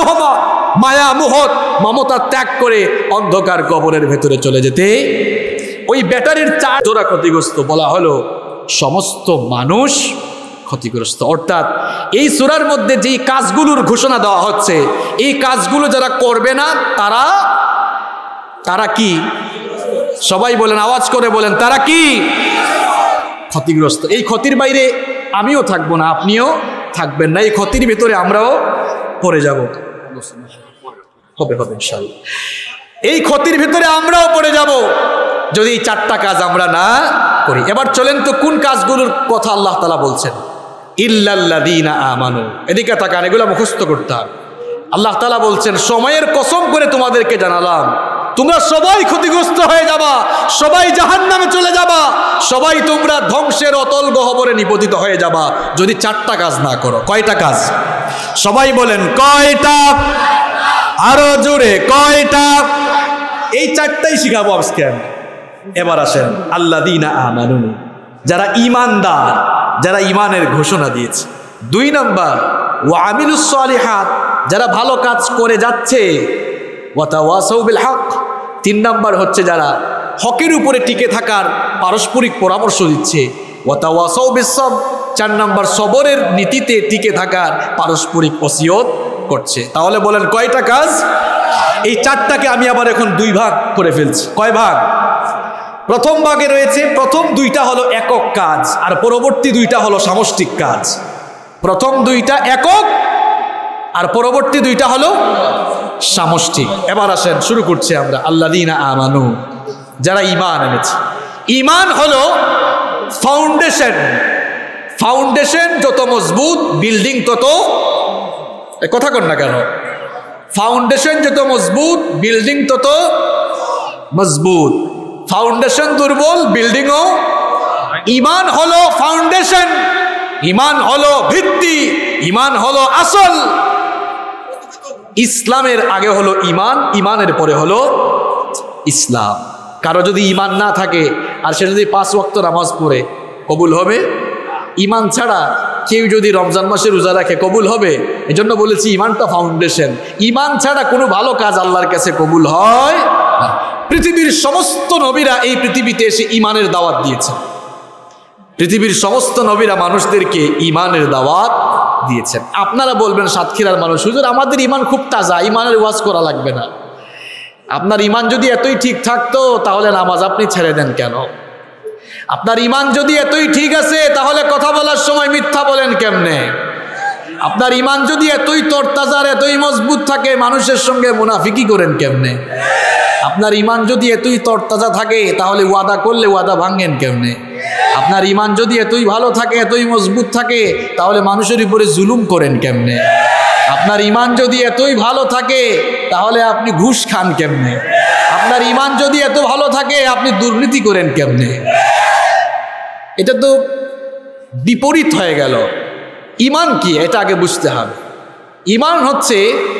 মায়া মোহ মমতা ত্যাগ করে অন্ধকার কবরের ভেতরে চলে যেতে ওই ব্যাটারির চার্জ ধরা ক্ষতিগ্রস্ত। বলা হলো সমস্ত মানুষ ক্ষতিগ্রস্ত। অর্থাৎ এই সূরার মধ্যে যেই কাজগুলোর ঘোষণা দেওয়া হচ্ছে, এই কাজগুলো যারা করবে না তারা কি? সবাই বলেন, আওয়াজ করে বলেন, তারা কি? ক্ষতিগ্রস্ত। এই ক্ষতির বাইরে আমিও থাকবো না, আপনিও থাকবেন না, এই ক্ষতির ভেতরে আমরাও পড়ে যাব। হবে ইনশাআল্লাহ। এই ক্ষতির ভেতরে আমরাও পড়ে যাব যদি এই চারটা কাজ আমরা না করি। এবার চলেন তো কোন কাজগুলোর কথা আল্লাহ তাআলা বলছেন। ইল্লাল্লাযীনা আমানু, এদিকে তাকান, এগুলো মুখস্থ করতে হবে। আল্লাহ তাআলা বলছেন, সময়ের কসম করে তোমাদেরকে জানালাম তোমরা সবাই ক্ষতিগ্রস্ত হয়ে যাবা, সবাই জাহান্নামে চলে যাবা, সবাই তোমরা ধ্বংসের অতল গহ্বরে নিপতিত হয়ে যাবা যদি চারটা কাজ না করো। কয়টা কাজ? সবাই বলেন কয়টা? আরো জোরে কয়টা? এই চারটাই শিখাবো আজকে আমি। এবার আসেন, আল্লাযীনা আমানু, যারা ঈমানদার, যারা ঈমানের ঘোষণা দিয়েছে। 2 নাম্বার ওয়া আমিলুস সালিহাত, যারা ভালো কাজ করে যাচ্ছে। ওয়া তাওয়াসাউ বিল হক, 3 নাম্বার হচ্ছে যারা হকের উপরে টিকে থাকার পারস্পরিক পরামর্শ দিচ্ছে। ওয়া তাওয়াসাউ বিস সাবর, 4 নাম্বার সবরের নীতিতে টিকে থাকার পারস্পরিক ওসিয়ত করছে। তাহলে বলেন কয়টা কাজ? এই 4টাকে আমি আবার এখন 2 ভাগ করে ফেলছি। কয় ভাগ? প্রথম ভাগে রয়েছে, প্রথম 2টা হলো একক কাজ আর পরবর্তী 2টা হলো সামষ্টিক কাজ। প্রথম 2টা একক আর পরবর্তী 2টা হলো সামষ্টিক। এবার আসেন শুরু করছি আমরা। আল্লাযীনা আমানু, যারা ঈমান এনেছে। ঈমান হলো ফাউন্ডেশন। ফাউন্ডেশন যত মজবুত বিল্ডিং তত, কথা কন না কেন? ফাউন্ডেশন যত মজবুত বিল্ডিং তত মজবুত। ফাউন্ডেশন দুর্বল বিল্ডিংও। ঈমান হলো ফাউন্ডেশন, ঈমান হলো ভিত্তি, ঈমান হলো আসল। ইসলামের আগে হলো ঈমান, ঈমানের পরে হলো ইসলাম। কারো যদি ঈমান না থাকে আর সে যদি 5 ওয়াক্ত নামাজ পড়ে, কবুল হবে? ঈমান ছাড়া কেউ যদি রমজান মাসে রোজা রাখে, কবুল হবে? এজন্য বলেছি ঈমানটা ফাউন্ডেশন। ঈমান ছাড়া কোনো ভালো কাজ আল্লাহর কাছে কবুল হয় না। পৃথিবীর সমস্ত নবীরা এই পৃথিবীতে এসে ঈমানের দাওয়াত দিয়েছেন। পৃথিবীর সমস্ত নবীরা মানুষদেরকে ঈমানের দাওয়াত দিয়েছেন। আপনারা বলবেন সাতক্ষীরার মানুষ, হুজুর আমাদের ঈমান খুব তাজা, ঈমানের ওয়াজ করা লাগবে না। আপনার ঈমান যদি এতই ঠিক থাকতো তাহলে নামাজ আপনি ছেড়ে দেন কেন? আপনার ঈমান যদি এতই ঠিক আছে তাহলে কথা বলার সময় মিথ্যা বলেন কেমনে? আপনার ঈমান যদি এতই তরতাজা এতই মজবুত থাকে মানুষের সঙ্গে মুনাফিকি করেন কেমনে? আপনার ঈমান যদি এতই তরতাজা থাকে তাহলে ওয়াদা করলে ওয়াদা ভাঙেন কেমনে? আপনার ঈমান যদি এতই ভালো থাকে এতই মজবুত থাকে তাহলে মানুষের উপরে জুলুম করেন কেমনে? আপনার ঈমান যদি এতই ভালো থাকে তাহলে আপনি ঘুষ খান কেমনে? আপনার ঈমান যদি এত ভালো থাকে আপনি দুর্নীতি করেন কেমনে? এটা তো বিপরীত হয়ে গেল। ঈমান কি এটা আগে বুঝতে হবে। ঈমান হচ্ছে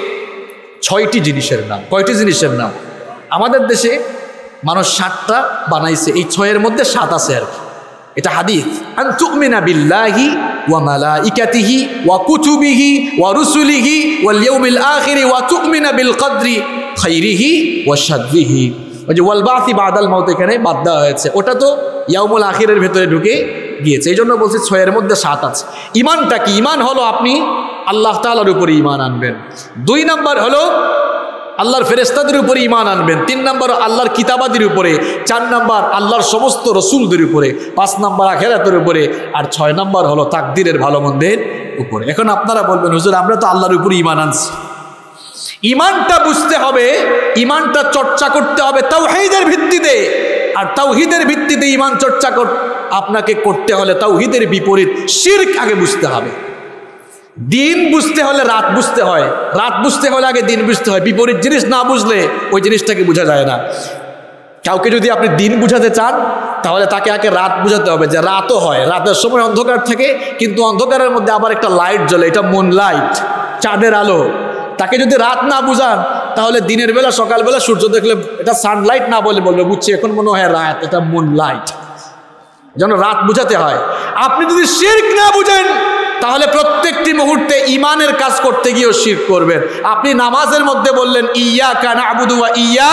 6টি জিনিসের নাম। কয়টি জিনিসের নাম? আমাদের দেশে মানুষ 7টা বানাইছে, এই 6-এর মধ্যে 7 আছে আর কি। এটা হাদিস। আন তুমিনা বিল্লাহি ওয়া মালাইকাতিহি ওয়া কুতুবিহি ওয়া রুসুলিহি ওয়াল ইয়াউমিল আখির ওয়া তুমিনা বিল কদরি খাইরিহি ওয়া শাররিহি। ওই যে ওয়াল বাসি বাদাল মাউত এখানে বাদ দেওয়া হয়েছে, ওটা তো ইয়াউমুল আখিরের ভেতরে ঢুকে গিয়েছে। এই জন্য বলছি 6-এর মধ্যে 7 আছে। ঈমানটা কি? ঈমান হলো আপনি আল্লাহ তাআলার উপরে ঈমান আনবেন। 2 নাম্বার হলো আল্লাহর ফেরেশতাদের উপরে ঈমান আনবেন। 3 নাম্বার আল্লাহর কিতাবাদের উপরে। 4 নাম্বার আল্লাহর সমস্ত রসুলদের উপরে। 5 নাম্বার আখিরাতের উপরে। আর 6 নাম্বার হলো তাকদীরের ভালো মন্দের উপরে। এখন আপনারা বলবেন হুজুর আমরা তো আল্লাহর উপরে ঈমান আনছি। ঈমানটা বুঝতে হবে, ঈমানটা চর্চা করতে হবে তাওহীদের ভিত্তিতে। আর তাওহীদের ভিত্তিতে ঈমান চর্চা আপনাকে করতে হলে তাওহীদের বিপরীত শিরক আগে বুঝতে হবে। দিন বুঝতে হলে রাত বুঝতে হয়, রাত বুঝতে হলে আগে দিন বুঝতে হয়। বিপরীত জিনিস না বুঝলে ওই জিনিসটাকে বোঝা যায় না। কাউকে যদি আপনি দিন বুঝাতে চান তাহলে তাকে আগে রাত বুঝাতে হবে যে রাতও হয়, রাতের সময় অন্ধকার থাকে কিন্তু অন্ধকারের মধ্যে আবার একটা লাইট জ্বলে, এটা মুন লাইট, চাঁদের আলো। তাকে যদি রাত না বুঝান তাহলে দিনের বেলা সকালবেলা সূর্য দেখলে এটা সানলাইট না বলে বলবে বুঝছি এখন মনে হয় রাত, এটা মুন লাইট। যেন রাত বুঝাতে হয়। আপনি যদি শিরক না বুঝেন তাহলে প্রত্যেকটি মুহূর্তে ঈমানের কাজ করতে গিয়েও শিরক করবেন। আপনি নামাজের মধ্যে বললেন ইয়্যাকা না'বুদু ওয়া ইয়্যা,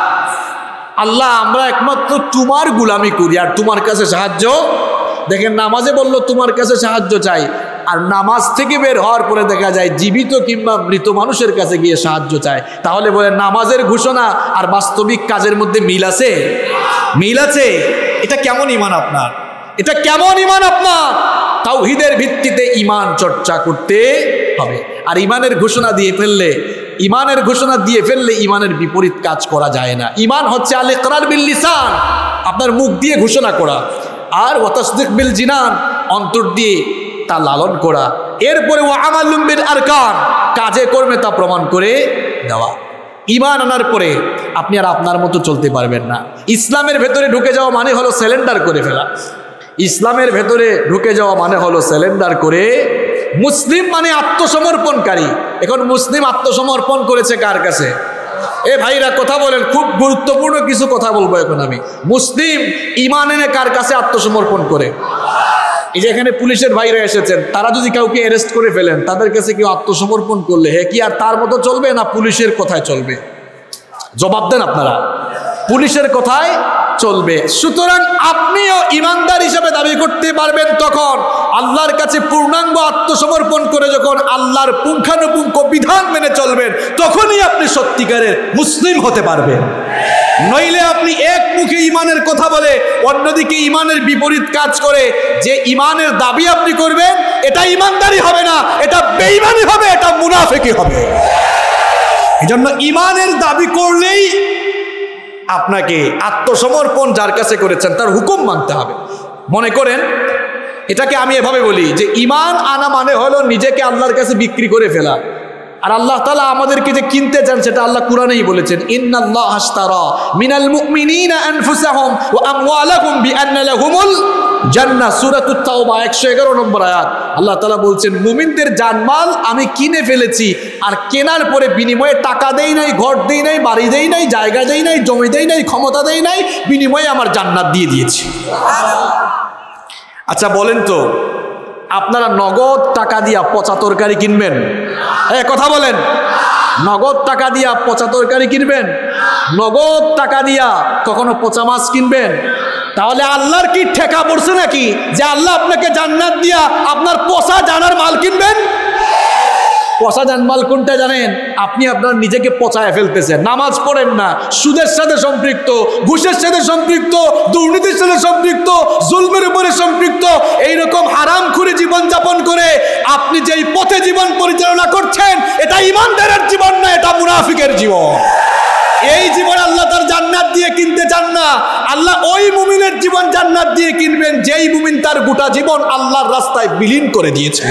আল্লাহ আমরা একমাত্র তোমার গোলামি করি আর তোমার কাছে সাহায্য। দেখেন নামাজে বললো তোমার কাছে সাহায্য চাই, আর নামাজ থেকে বের হওয়ার পরে দেখা যায় জীবিত কিংবা মৃত মানুষের কাছে গিয়ে সাহায্য চায়। তাহলে বলেন নামাজের ঘোষণা আর বাস্তবিক কাজের মধ্যে মিল আছে? মিল আছে? এটা কেমন ঈমান আপনার? এটা কেমন ঈমান আপনার? তাওহীদের ভিত্তিতে ঈমান চর্চা করতে হবে। আর ঈমানের ঘোষণা দিয়ে ফেললে ঈমানের বিপরীত কাজ করা যায় না। ঈমান হচ্ছে আল ইকরার বিল লিসান, আপনার মুখ দিয়ে ঘোষণা করা, আর ওয়া তাসদীক বিল জিনান, অন্তর দিয়ে তা লালন করা। এরপরে ওয়া আমালুম বিল আরকান, কাজে কর্মে তা প্রমাণ করে দেওয়া। ঈমান আনার পরে আপনি আর আপনার মতো চলতে পারবেন না। ইসলামের ভেতরে ঢুকে যাওয়া মানে হলো সারেন্ডার করে ফেলা। ইসলামের ভেতরে ঢুকে যাওয়া মানে হলো সারেন্ডার করে। মুসলিম মানে আত্মসমর্পণকারী। এখন মুসলিম আত্মসমর্পণ করেছে কার কাছে? এ ভাইরা কথা বলেন, খুব গুরুত্বপূর্ণ কিছু কথা বলবো এখন আমি। মুসলিম ঈমান এনে কার কাছে আত্মসমর্পণ করে? এই যে এখানে পুলিশের ভাইরা এসেছেন, তারা যদি কাউকে অ্যারেস্ট করে ফেলেন তাদের কাছে কেউ আত্মসমর্পণ করলে হে কি আর তার মতো চলবে না পুলিশের কথায় চলবে? জবাব দেন আপনারা। পুলিশের কথায় চলবে। সুতরাং আপনিও ইমানদার হিসেবে দাবি করতে পারবেন তখন, আল্লাহর কাছে পূর্ণাঙ্গ আত্মসমর্পণ করে যখন আল্লাহর পুঙ্খানুপুঙ্খ বিধান মেনে চলবেন, তখনই আপনি সত্যিকারের মুসলিম হতে পারবেন। নইলে আপনি এক মুখে ইমানের কথা বলে অন্যদিকে ইমানের বিপরীত কাজ করে যে ইমানের দাবি আপনি করবেন, এটা ইমানদারি হবে না, এটা বেঈমানি হবে, এটা মুনাফিকি হবে। এজন্য ইমানের দাবি করলেই আপনাকে আত্মসমর্পণ যার কাছে করেছেন তার হুকুম মানতে হবে। মনে করেন, এটাকে আমি এভাবে বলি যে ইমান আনা মানে হলো নিজেকে আল্লাহর কাছে বিক্রি করে ফেলা। আর আল্লাহ তাআলা আমাদেরকে যে কিনতে চান সেটা আল্লাহ কুরআনেই বলেছেন, ইন্নাল্লাহা আশতারা মিনাল মুমিনিনা আনফুসাহুম ওয়া আমওয়ালাহুম বিআন্না লাহুমুল জান্নাহ, সূরাতুত তাওবা 111 নম্বর আয়াত। আল্লাহ তাআলা বলছেন, মুমিনদের জানমাল আমি কিনে ফেলেছি, আর কেনার পরে বিনিময়ে টাকা দেই নাই, ঘর দেই নাই, বাড়ি দেই নাই, জায়গা দেই নাই, জমি দেই নাই, ক্ষমতা দেই নাই, বিনিময়ে আমার জান্নাত দিয়ে দিয়েছি। আচ্ছা বলেন তো, আপনারা নগদ টাকা দিয়া পচা তরকারি কিনবেন? কথা বলেন, নগদ টাকা দিয়া পচা তরকারি কিনবেন? নগদ টাকা দিয়া কখনো পচা মাছ কিনবেন? তাহলে আল্লাহর কি ঠেকা পড়ছে নাকি যে আল্লাহ আপনাকে জান্নাত দিয়া আপনার পচা জানার মাল কিনবেন? পচা জানমাল কোনটা জানেন? আপনি আপনার নিজেকে পচায় ফেলতেছেন। নামাজ পড়েন না, সুদের সাথে সম্পৃক্ত, ঘুষের সাথে সম্পৃক্ত, দুর্নীতির সাথে সম্পৃক্ত, জুলমের উপরে সম্পৃক্ত, এইরকম হারামখুরি জীবনযাপন করে আপনি যেই পথে জীবন পরিচালনা করছেন, এটা ইমানদারের জীবন না, এটা মুনাফিকের জীবন। এই জীবন আল্লাহ তার জান্নাত দিয়ে কিনতে চান না। আল্লাহ ওই মুমিনের জীবন জান্নাত দিয়ে কিনবেন যেই মুমিন তার গোটা জীবন আল্লাহর রাস্তায় বিলীন করে দিয়েছে।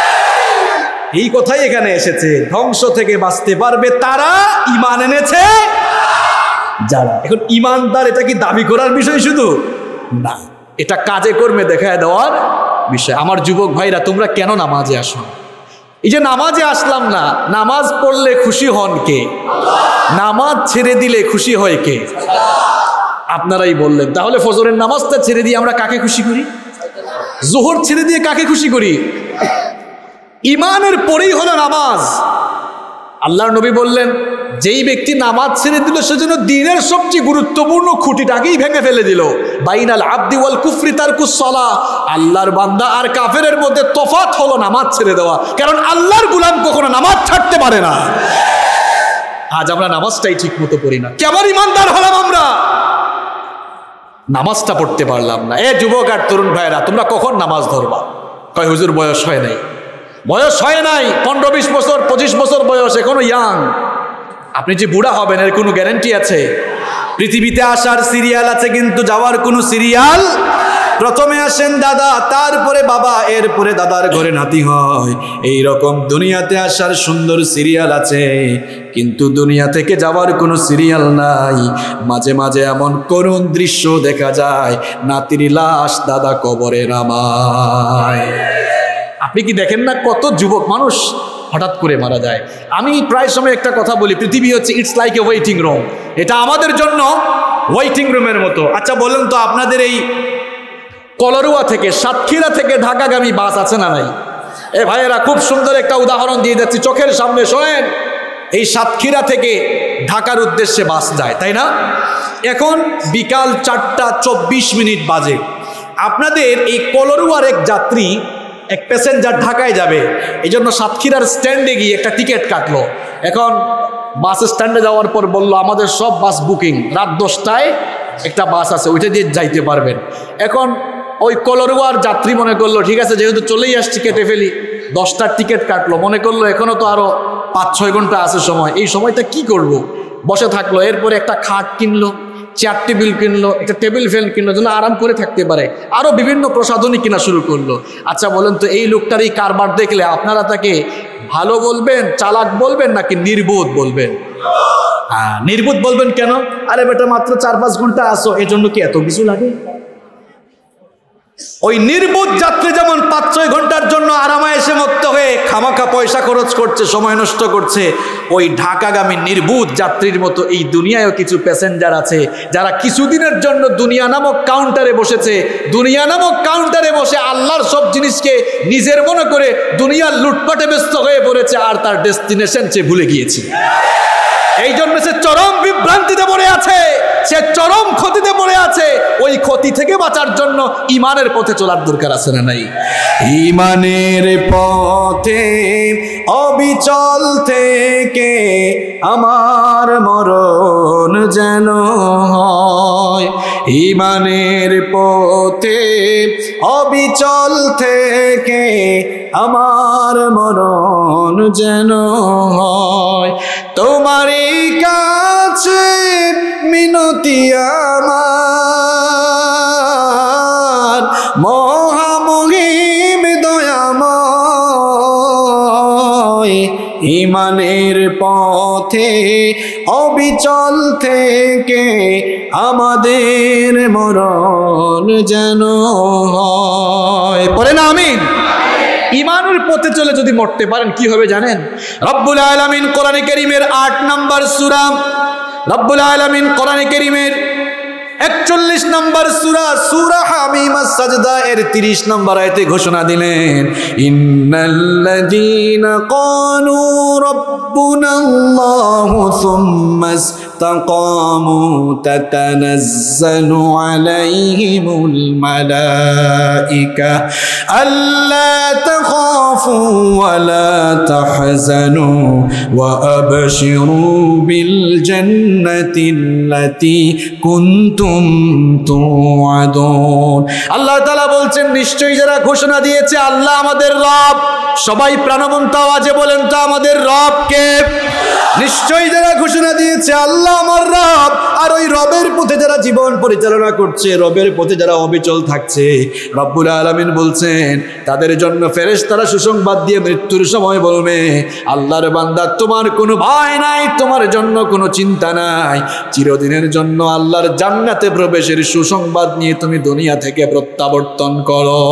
এই কথাই এখানে এসেছে, ধ্বংস থেকে বাঁচতে পারবে তারা, ঈমান এনেছে যারা। এখন ঈমানদার এটা কি দাবি করার বিষয় শুধু না, এটা কাজে কর্মে দেখায় দেওয়ার বিষয়। আমার যুবক ভাইরা, তোমরা কেন নামাজে আসো? এই যে নামাজে আসলাম না, নামাজ পড়লে খুশি হন কে? নামাজ ছেড়ে দিলে খুশি হয় কে? আপনারাই বললেন। তাহলে ফজরের নামাজটা ছেড়ে দিয়ে আমরা কাকে খুশি করি? জোহর ছেড়ে দিয়ে কাকে খুশি করি? ইমানের পরেই হলো নামাজ। আল্লাহর নবী বললেন, যেই ব্যক্তি নামাজ ছেড়ে দিল সেজন্য দ্বীনের সবচেয়ে গুরুত্বপূর্ণ খুঁটিটাকেই ভেঙে ফেলে দিল। বাইনাল আবদি ওয়াল কুফরি তারকুস সালাহ, আল্লাহর বান্দা আর কাফেরের মধ্যে তফাৎ হলো নামাজ ছেড়ে দেওয়া। কারণ আল্লাহর গোলাম কখনো নামাজ ছাড়তে পারে না। আজ আমরা নামাজটাই ঠিক মতো পড়ি না। কেমন ইমানদার হলাম আমরা? নামাজটা পড়তে পারলাম না। যুবক আর তরুণ ভাইয়েরা, তোমরা কখন নামাজ ধরবা? কয় হুজুর বয়স হয় নাই। বয়স হয় নাই, 15-20 বছর 25 বছর বয়স, এখনো ইয়াং। আপনি যে বুড়া হবেন এর কোনো গ্যারান্টি আছে? পৃথিবীতে আসার সিরিয়াল আছে, কিন্তু যাওয়ার কোনো সিরিয়াল। প্রথমে আসেন দাদা, তারপরে বাবা, এরপরে দাদার ঘরে নাতি হয়। এই রকম দুনিয়াতে আসার সুন্দর সিরিয়াল আছে, কিন্তু দুনিয়া থেকে যাওয়ার কোনো সিরিয়াল নাই। মাঝে মাঝে এমন করুণ দৃশ্য দেখা যায়, নাতির লাশ দাদা কবরে নামায়। আপনি কি দেখেন না কত যুবক মানুষ হঠাৎ করে মারা যায়? আমি প্রায় সময় একটা কথা বলি, পৃথিবী হচ্ছে it's like a waiting room. এটা আমাদের জন্য ওয়েটিং রুমের মতো। আচ্ছা বলেন তো, আপনাদের এই কলারুয়া থেকে, সাতক্ষীরা থেকে ঢাকাগামী বাস আছে না নাই? ভাইয়েরা, খুব সুন্দর একটা উদাহরণ দিয়ে যাচ্ছি, চোখের সামনে শোনেন। এই সাতক্ষীরা থেকে ঢাকার উদ্দেশ্যে বাস যায়, তাই না? এখন বিকাল 4:24 বাজে। আপনাদের এই কলারুয়ার এক যাত্রী, এক প্যাসেঞ্জার ঢাকায় যাবে, এই জন্য সাতক্ষীরার স্ট্যান্ডে গিয়ে একটা টিকিট কাটলো। এখন বাস স্ট্যান্ডে যাওয়ার পর বলল, আমাদের সব বাস বুকিং, রাত 10টায় একটা বাস আছে, ওইটা দিয়ে যাইতে পারবেন। এখন ওই কলারুয়ার যাত্রী মনে করলো, ঠিক আছে, যেহেতু চলেই আসছি কেটে ফেলি। 10টার টিকিট কাটলো, মনে করলো এখনো তো আরো 5-6 ঘন্টা আছে সময়, এই সময়টা কি করব? বসে থাকলো। এরপরে একটা খাট কিনলো, চেয়ার টেবিল কিনলো, একটা টেবিল ফ্যান কিনলো, যেন আরাম করে থাকতে পারে। আরো বিভিন্ন প্রসাধনী কিনা শুরু করলো। আচ্ছা বলেন তো, এই লোকটার এই কারবার দেখলে আপনারা তাকে ভালো বলবেন, চালাক বলবেন, নাকি নির্বোধ বলবেন? নির্বোধ বলবেন। কেন? আরে বেটা, মাত্র 4-5 ঘন্টা আসো, এজন্য কি এত কিছু লাগে? ওই নির্বোধ যাত্রী যেমন 5-6 ঘন্টার জন্য আরামায়েশে মত্ত হয়ে খামাখা পয়সা খরচ করছে, সময় নষ্ট করছে, ওই ঢাকাগামী নির্বোধ যাত্রীর মতো এই দুনিয়ায়ও কিছু প্যাসেঞ্জার আছে যারা কিছুদিনের জন্য দুনিয়া নামক কাউন্টারে বসেছে। দুনিয়া নামক কাউন্টারে বসে আল্লাহর সব জিনিসকে নিজের মনে করে দুনিয়ার লুটপাটে ব্যস্ত হয়ে পড়েছে, আর তার ডেস্টিনেশন সে ভুলে গিয়েছে। এই জন্য সে চরম বিভ্রান্তিতে পড়ে আছে, সে চরম ক্ষতিতে পড়ে আছে। ওই ক্ষতি থেকে বাঁচার জন্য ইমানের পথে চলার দরকার আছে না নাই? ইমানের পথে অবিচল থেকে আমার মরণ যেন হয়, ইমানের পথে অবিচল থেকে আমার মরণ যেন হয়। তোমারই কাছে মিনতি আমার, মহামহিম দয়াময়, ইমানের পথে অবিচল থেকে আমাদের মরণ যেন হয়। পড়ে না আমিন? ইমানের পথে চলে যদি মরতে পারেন কি হবে জানেন? রব্বুল আলামিন কোরআনে কারীমের 8 নম্বর সূরা, রব্বুল আলামিন কোরআনে কারীমের 41 নম্বর সূরা, সূরা হামিম আস-সাজদা এর 30 নম্বর আয়াতে ঘোষণা দিলেন, ইন্নাল্লাযীনা ক্বালু রাব্বুনাল্লাহু সুম্মা ইসতাকামু তাতানাজ্জালু আলাইহিমুল মালায়েকা আল্লা তাখাফু ওয়া লা তাহজানু ওয়া আবশিরু বিল জান্নাতিল্লাতী কুনতুম তুআদুন। আল্লাহ তাআলা বলছেন, নিশ্চয়ই যারা ঘোষণা দিয়েছে আল্লাহ আমাদের রব, সবাই প্রাণবন্ত আওয়াজে বলেন তো আমাদের রব কে? নিশ্চয়ই যারা ঘোষণা দিয়েছে আল্লাহ আমার রব, আর ওই রবের পথে যারা জীবন পরিচালনা করছে, রবের পথে যারা অবিচল থাকছে, রব্বুল আলামিন বলছেন তাদের জন্য ফেরেশতারা সুসংবাদ দিয়ে মৃত্যুর সময় বলবে, আল্লাহর বান্দা তোমার কোনো ভয় নাই, তোমার জন্য কোনো চিন্তা নাই, চিরদিনের জন্য আল্লাহর জান্নাতে প্রবেশের সুসংবাদ নিয়ে তুমি দুনিয়া থেকে প্রত্যাবর্তন করো।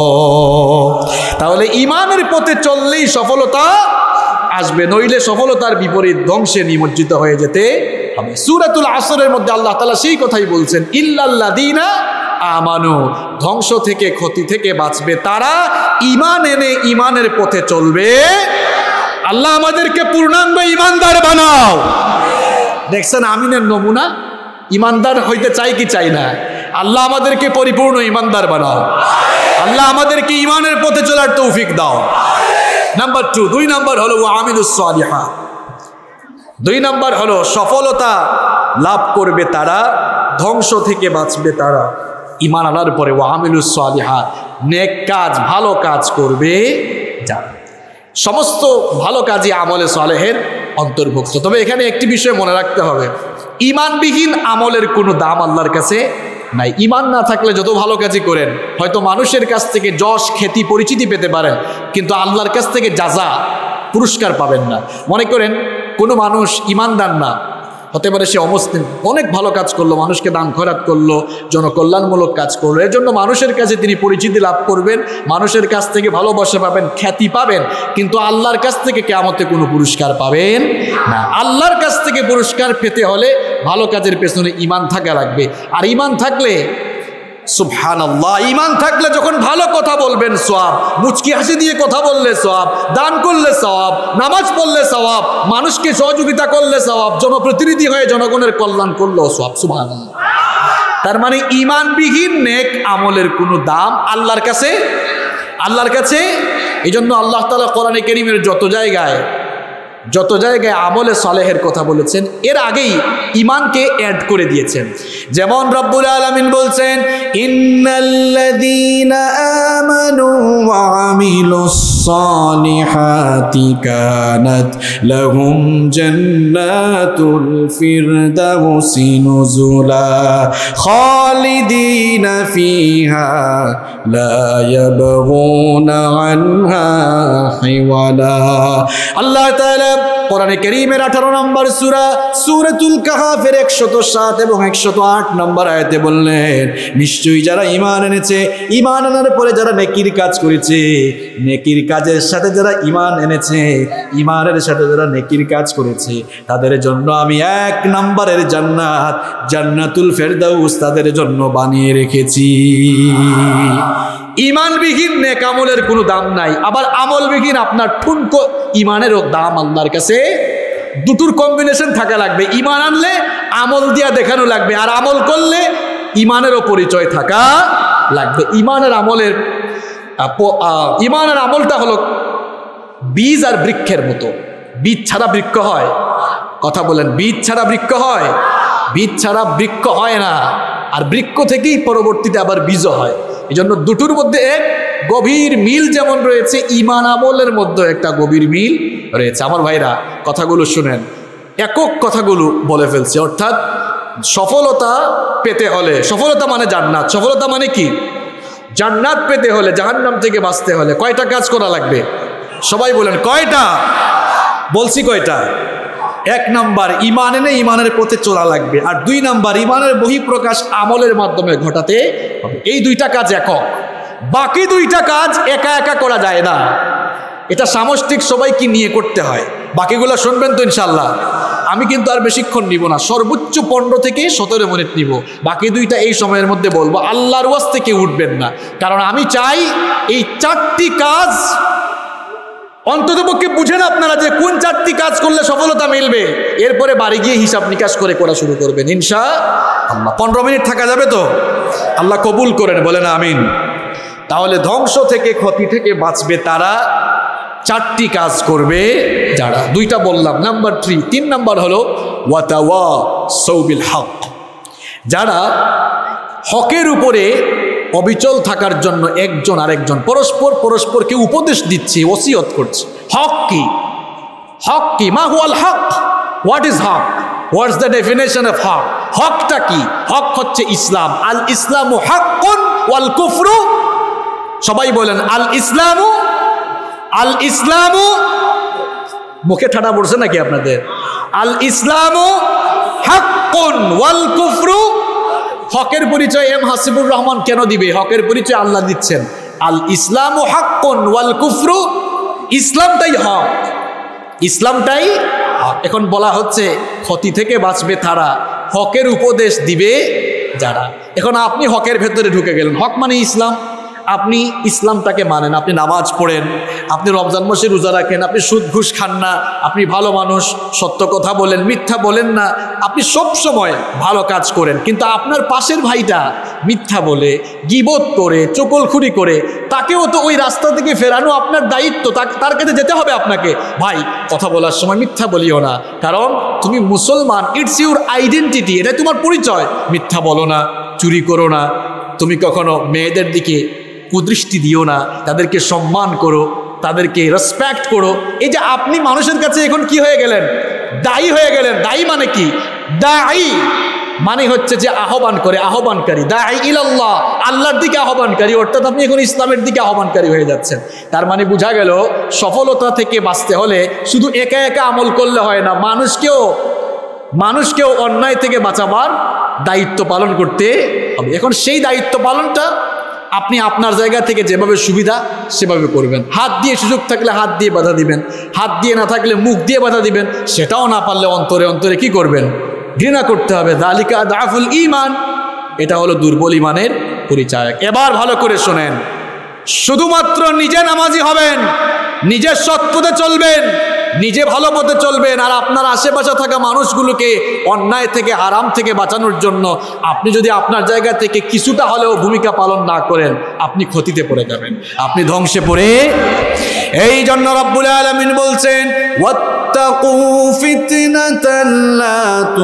তাহলে ঈমানের পথে চললেই সফলতা আসবে, নইলে সফলতার বিপরীত ধ্বংসে নিমজ্জিত হয়ে যেতে হবে। সূরাতুল আসরের মধ্যে আল্লাহ তাআলা সেই কথাই বলছেন, ইল্লাল্লাযীনা আমানু, ধ্বংস থেকে ক্ষতি থেকে বাঁচবে তারা ঈমান এনে ঈমানের পথে চলবে। আল্লাহ আমাদেরকে পূর্ণাঙ্গ ঈমানদার বানাও। দেখছেন আমিনের নমুনা? ঈমানদার হইতে চাই কি চাই না? আল্লাহ আমাদেরকে পরিপূর্ণ ঈমানদার বানাও। আল্লাহ আমাদেরকে ঈমানের পথে চলার তৌফিক দাও। নাম্বার 2, 2 নাম্বার হলো ওয়ামিলুস সালিহাত। 2 নাম্বার হলো সফলতা লাভ করবে তারা, ধ্বংস থেকে বাঁচবে তারা ঈমান আনার পরে ওয়ামিলুস সালিহাত, নেক কাজ ভালো কাজ করবে যারা। সমস্ত ভালো কাজই আমলে সালেহের অন্তর্ভুক্ত। তবে এখানে একটি বিষয় মনে রাখতে হবে, ঈমানবিহীন আমলের কোনো দাম আল্লাহর কাছে নাই। ঈমান না থাকলে যত ভালো কাজই করেন, হয়তো মানুষের কাছ থেকে যশ খ্যাতি পরিচিতি পেতে পারেন, কিন্তু আল্লাহর কাছ থেকে জাযা পুরস্কার পাবেন না। মনে করেন কোনো মানুষ ঈমানদার না, হতে পারে সে অমুসলিম, অনেক ভালো কাজ করলো, মানুষকে দান খয়রাত করলো, জনকল্যাণমূলক কাজ করলো, এর জন্য মানুষের কাছে তিনি পরিচিতি লাভ করবেন, মানুষের কাছ থেকে ভালোবাসা পাবেন, খ্যাতি পাবেন, কিন্তু আল্লাহর কাছ থেকে কিয়ামতে কোনো পুরস্কার পাবেন না। আল্লাহর কাছ থেকে পুরস্কার পেতে হলে ভালো কাজের পেছনে ঈমান থাকা লাগবে। আর ঈমান থাকলে সুবহানাল্লাহ, ঈমান থাকলে যখন ভালো কথা বলবেন সওয়াব, মুচকি হাসি দিয়ে কথা বললে সওয়াব, দান করলে সওয়াব, নামাজ পড়লে সওয়াব, মানুষকে সহযোগিতা করলে সওয়াব, জনপ্রতিনিধি হয়ে জনগণের কল্যাণ করলেও সওয়াব। সুবহানাল্লাহ। তার মানে ঈমানবিহীন নেক আমলের কোনো দাম আল্লাহর কাছে। এই জন্য আল্লাহ তাআলা কোরআনে কারীমের যত জায়গায় আমলে সালেহের কথা বলেছেন, এর আগেই ঈমানকে অ্যাড করে দিয়েছেন। যেমন রব্বুল আলামিন বলছেন, ইন্নাল্লাযীনা আমানু ওয়া আমিলুস সালিহাতি কানাত লাহুম জান্নাতুল ফিরদাউসি নুজুলা খালিদিনা ফিহা লা ইয়াবগুনা আনহা হিওয়ালা। আল্লাহ তাআলা কোরআনে কারীমের 18 নম্বর সূরা সূরাতুল কাহফের 107 এবং 108 নম্বর আয়াতে বললেন, নিশ্চয়ই যারা ঈমান এনেছে, ঈমান আনার পরে যারা নেকির কাজ করেছে, নেকির কাজের সাথে যারা ঈমান এনেছে, ঈমানের সাথে যারা নেকির কাজ করেছে, তাদের জন্য আমি 1 নম্বরের জান্নাত, জান্নাতুল ফেরদাউস তাদের জন্য বানিয়ে রেখেছি। ঈমানবিহীন নেক আমলের কোনো দাম নাই। আবার আমলবিহীন আপনার ঠুনকো ঈমানেরও দাম আল্লাহর কাছে দুটোর কম্বিনেশন থাকা লাগবে। ইমান আনলে আমল দিয়া দেখানো লাগবে, আর আমল করলে ইমানেরও পরিচয় থাকা লাগবে। ইমানের আমলটা হলো বীজ আর বৃক্ষের মতো। বীজ ছাড়া বৃক্ষ হয়? কথা বলেন, বীজ ছাড়া বৃক্ষ হয়? বীজ ছাড়া বৃক্ষ হয় না, আর বৃক্ষ থেকেই পরবর্তীতে আবার বীজও হয়। এই জন্য দুটোর মধ্যে এক গভীর মিল যেমন রয়েছে, ইমান আমলের মধ্যে একটা গভীর মিল রয়েছে। আমার ভাইরা, কথাগুলো শুনেন, একক কথাগুলো বলে ফেলছে। অর্থাৎ সফলতা পেতে হলে, সফলতা মানে জান্নাত, সফলতা মানে কি? জান্নাত পেতে হলে, জাহান্নাম থেকে বাঁচতে হলে কয়টা কাজ করা লাগবে? সবাই বলেন কয়টা? বলছি কয়টা? 1 নাম্বার, ইমান এনে ইমানের পথে চলা লাগবে। আর 2 নাম্বার, ইমানের বহিঃপ্রকাশ আমলের মাধ্যমে ঘটাতে হবে। এই 2টা কাজ একক। বাকি 2টা কাজ একা একা করা যায় না, এটা সামষ্টিক সবাইকে নিয়ে করতে হয়। বাকিগুলো শুনবেন তো ইনশাল্লাহ। আমি কিন্তু আর বেশিক্ষণ নিব না, সর্বোচ্চ 15 থেকে 17 মিনিট নিব। বাকি 2টা এই সময়ের মধ্যে বলবো। আল্লাহর ওয়াস্তে কেউ উঠবেন না, কারণ আমি চাই এই 4টি কাজ অন্ততপক্ষে বুঝেন আপনারা যে কোন 4টি কাজ করলে সফলতা মিলবে। এরপরে বাড়ি গিয়ে হিসাব নিকাশ করে করা শুরু করবেন ইনশাআল্লাহ। 15 মিনিট থাকা যাবে তো? আল্লাহ কবুল করেন, বলেন আমিন। তাহলে ধ্বংস থেকে, ক্ষতি থেকে বাঁচবে তারা, 4টি কাজ করবে যারা। 2টা বললাম। নাম্বার 3 নাম্বার হলো ওয়াতাওয়াসাউ বিল হক। যারা হকের উপরে অবিচল থাকার জন্য একজন আরেকজন পরস্পরকে উপদেশ দিচ্ছে, ওসিয়ত করছে। হক কি? হক কি? মা হুয়াল হক? হোয়াট ইজ হক? হোয়াটস দ্য ডেফিনেশন অফ হক? হকটা কি? হক হচ্ছে ইসলাম। আল ইসলামু হাক্কুন ওয়াল কুফরু, সবাই বলেন আল ইসলামু, আল ইসলামু, মুখে ঠাডা পড়ছে নাকি আপনাদের? আল ইসলামু হাক্কুন ওয়াল কুফরু। হকের পরিচয় এম হাসিবুর রহমান কেন দিবে? হকের পরিচয় আল্লাহ দিচ্ছেন। আল ইসলামু হাক্কুন ওয়াল কুফরু, ইসলামটাই হক, ইসলামটাই হক। এখন বলা হচ্ছে ক্ষতি থেকে বাঁচবে তারা, হকের উপদেশ দিবে যারা। এখন আপনি হকের ভেতরে ঢুকে গেলেন। হক মানে ইসলাম, আপনি ইসলামটাকে মানেন, আপনি নামাজ পড়েন, আপনি রমজান মাসে রোজা রাখেন, আপনি সুদ ঘুষ খান না, আপনি ভালো মানুষ, সত্য কথা বলেন, মিথ্যা বলেন না, আপনি সব সময় ভালো কাজ করেন। কিন্তু আপনার পাশের ভাইটা মিথ্যা বলে, গীবত করে, চকলখুরি করে, তাকেও তো ওই রাস্তা থেকে ফেরানো আপনার দায়িত্ব। তার কাছে যেতে হবে আপনাকে। ভাই, কথা বলার সময় মিথ্যা বলিও না, কারণ তুমি মুসলমান, ইটস ইউর আইডেন্টিটি, এটা তোমার পরিচয়। মিথ্যা বলো না, চুরি করো না, তুমি কখনো মেয়েদের দিকে কুদৃষ্টি দিও না, তাদেরকে সম্মান করো, তাদেরকে রেসপেক্ট করো। এই যে আপনি মানুষের কাছে এখন কি হয়ে গেলেন? দায়ী হয়ে গেলেন। দায়ী মানে কি? দায়ী মানে হচ্ছে যে আহ্বান করে, আহ্বানকারী। দায়ী ইলাল্লাহ, আল্লাহর দিকে আহ্বানকারী। অর্থাৎ আপনি এখন ইসলামের দিকে আহ্বানকারী হয়ে যাচ্ছেন। তার মানে বোঝা গেল সফলতা থেকে বাঁচতে হলে শুধু একা একা আমল করলে হয় না, মানুষকেও অন্যায় থেকে বাঁচাবার দায়িত্ব পালন করতে হবে। এখন সেই দায়িত্ব পালনটা আপনি আপনার জায়গা থেকে যেভাবে সুবিধা সেভাবে করবেন। হাত দিয়ে সুযোগ থাকলে হাত দিয়ে বাধা দিবেন, হাত দিয়ে না থাকলে মুখ দিয়ে বাধা দিবেন। সেটাও না পারলে অন্তরে অন্তরে কি করবেন? ঘৃণা করতে হবে। যালিকা আদআফুল ঈমান, এটা হলো দুর্বল ঈমানের পরিচয়। এবার ভালো করে শোনেন, শুধুমাত্র নিজে নামাজি হবেন, নিজের সৎ পথে চলবেন, নিজে ভালো পথে চলবেন, আর আপনার আশেপাশে থাকা মানুষগুলোকে অন্যায় থেকে, হারাম থেকে বাঁচানোর জন্য আপনি যদি আপনার জায়গা থেকে কিছুটা হলেও ভূমিকা পালন না করেন, আপনি ক্ষতিতে পড়ে যাবেন, আপনি ধ্বংসে পড়ে। এই জন্য রব্বুল আলামিন বলছেন, ওয়াত্তাকু ফিতনাতাল লা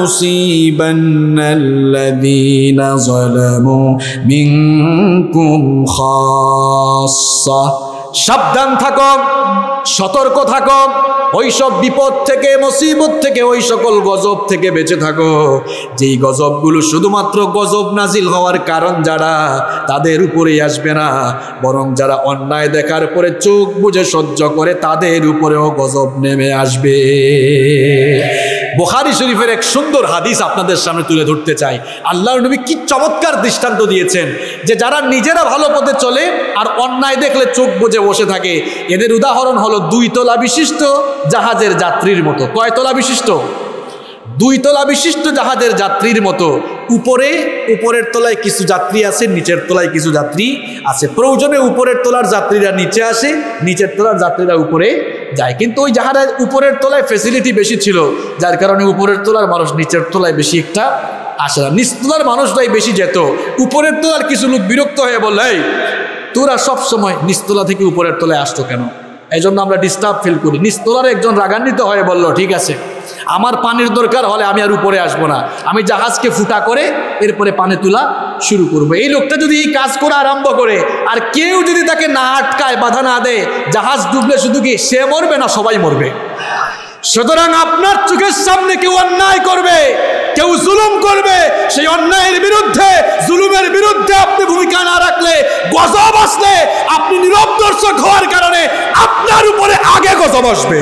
তুসিবান্নাল্লাযীনা যালামু মিনকুম খাসসা। সাবধান থাকো, সতর্ক থাকো, ওই সব বিপদ থেকে, মুসিবত থেকে, ওই সকল গজব থেকে বেঁচে থাকো যেই গজবগুলো শুধুমাত্র গজব নাজিল হওয়ার কারণ যারা, তাদের উপরেই আসবে না, বরং যারা অন্যায় দেখার পরে চোখ বুজে সহ্য করে তাদের উপরেও গজব নেমে আসবে। বুখারী শরীফের এক সুন্দর হাদিস আপনাদের সামনে তুলে ধরতে চাই। আল্লাহর নবী কি চমৎকার দৃষ্টান্ত দিয়েছেন যে যারা নিজেরা ভালো পথে চলে আর অন্যায় দেখলে চোখ বুজে বসে থাকে, এদের উদাহরণ হলো 2 তলা বিশিষ্ট জাহাজের যাত্রীর মতো। কয় তলা বিশিষ্ট? 2 তলা বিশিষ্ট জাহাজের যাত্রীর মতো। উপরের তলায় কিছু যাত্রী আছে, নিচের তলায় কিছু যাত্রী আছে। প্রয়োজনে উপরের তলার যাত্রীরা নিচে আসে, নিচের তলার যাত্রীরা উপরে যায়। কিন্তু ওই জাহাজের উপরের তলায় ফ্যাসিলিটি বেশি ছিল, যার কারণে উপরের তলার মানুষ নিচের তলায় বেশি একটা আসে না, নিচতলার মানুষরাই বেশি যেত। উপরের তলার কিছু লোক বিরক্ত হয়ে বলল, এই তোরা সবসময় নিচতলা থেকে উপরের তলায় আসতো কেন? এই জন্য আমরা ডিস্টার্ব ফিল করি। নিচতলার একজন রাগান্বিত হয়ে বলল, ঠিক আছে, আমার পানির দরকার হলে আমি আর উপরে আসবো না, আমি জাহাজকে ফুটা করে এরপরে পানি তোলা শুরু করবো। এই লোকটা যদি এই কাজ করা আরম্ভ করে আর কেউ যদি তাকে না আটকায়, বাধা না দেয়, জাহাজ ডুবলে শুধু কি সে মরবে না সবাই মরবে। সুতরাং আপনার চোখের সামনে কেউ অন্যায় করবে, কেউ জুলুম করবে, সেই অন্যায়ের বিরুদ্ধে, জুলুমের বিরুদ্ধে আপনি ভূমিকা না রাখলে, গজব আসলে আপনি নীরব দর্শক হওয়ার কারণে আপনার উপরে আগে গজব আসবে।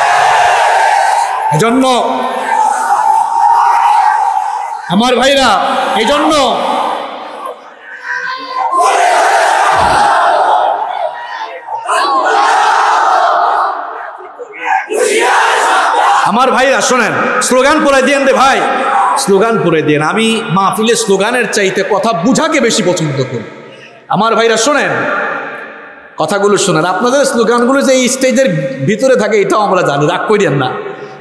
এজন্য আমার ভাইরা, এজন্য আমার ভাইরা শোনেন, স্লোগান পড়ে দিয়েন রে ভাই, স্লোগান পড়ে দিয়েন। আমি মাহফিলে স্লোগানের চাইতে কথা বুঝাকে বেশি পছন্দ করি। আমার ভাইরা শোনেন, কথাগুলো শোনেন। আপনাদের স্লোগানগুলো যে এই স্টেজের ভিতরে থাকে এটাও আমরা জানি, রাগ করিয়েন না।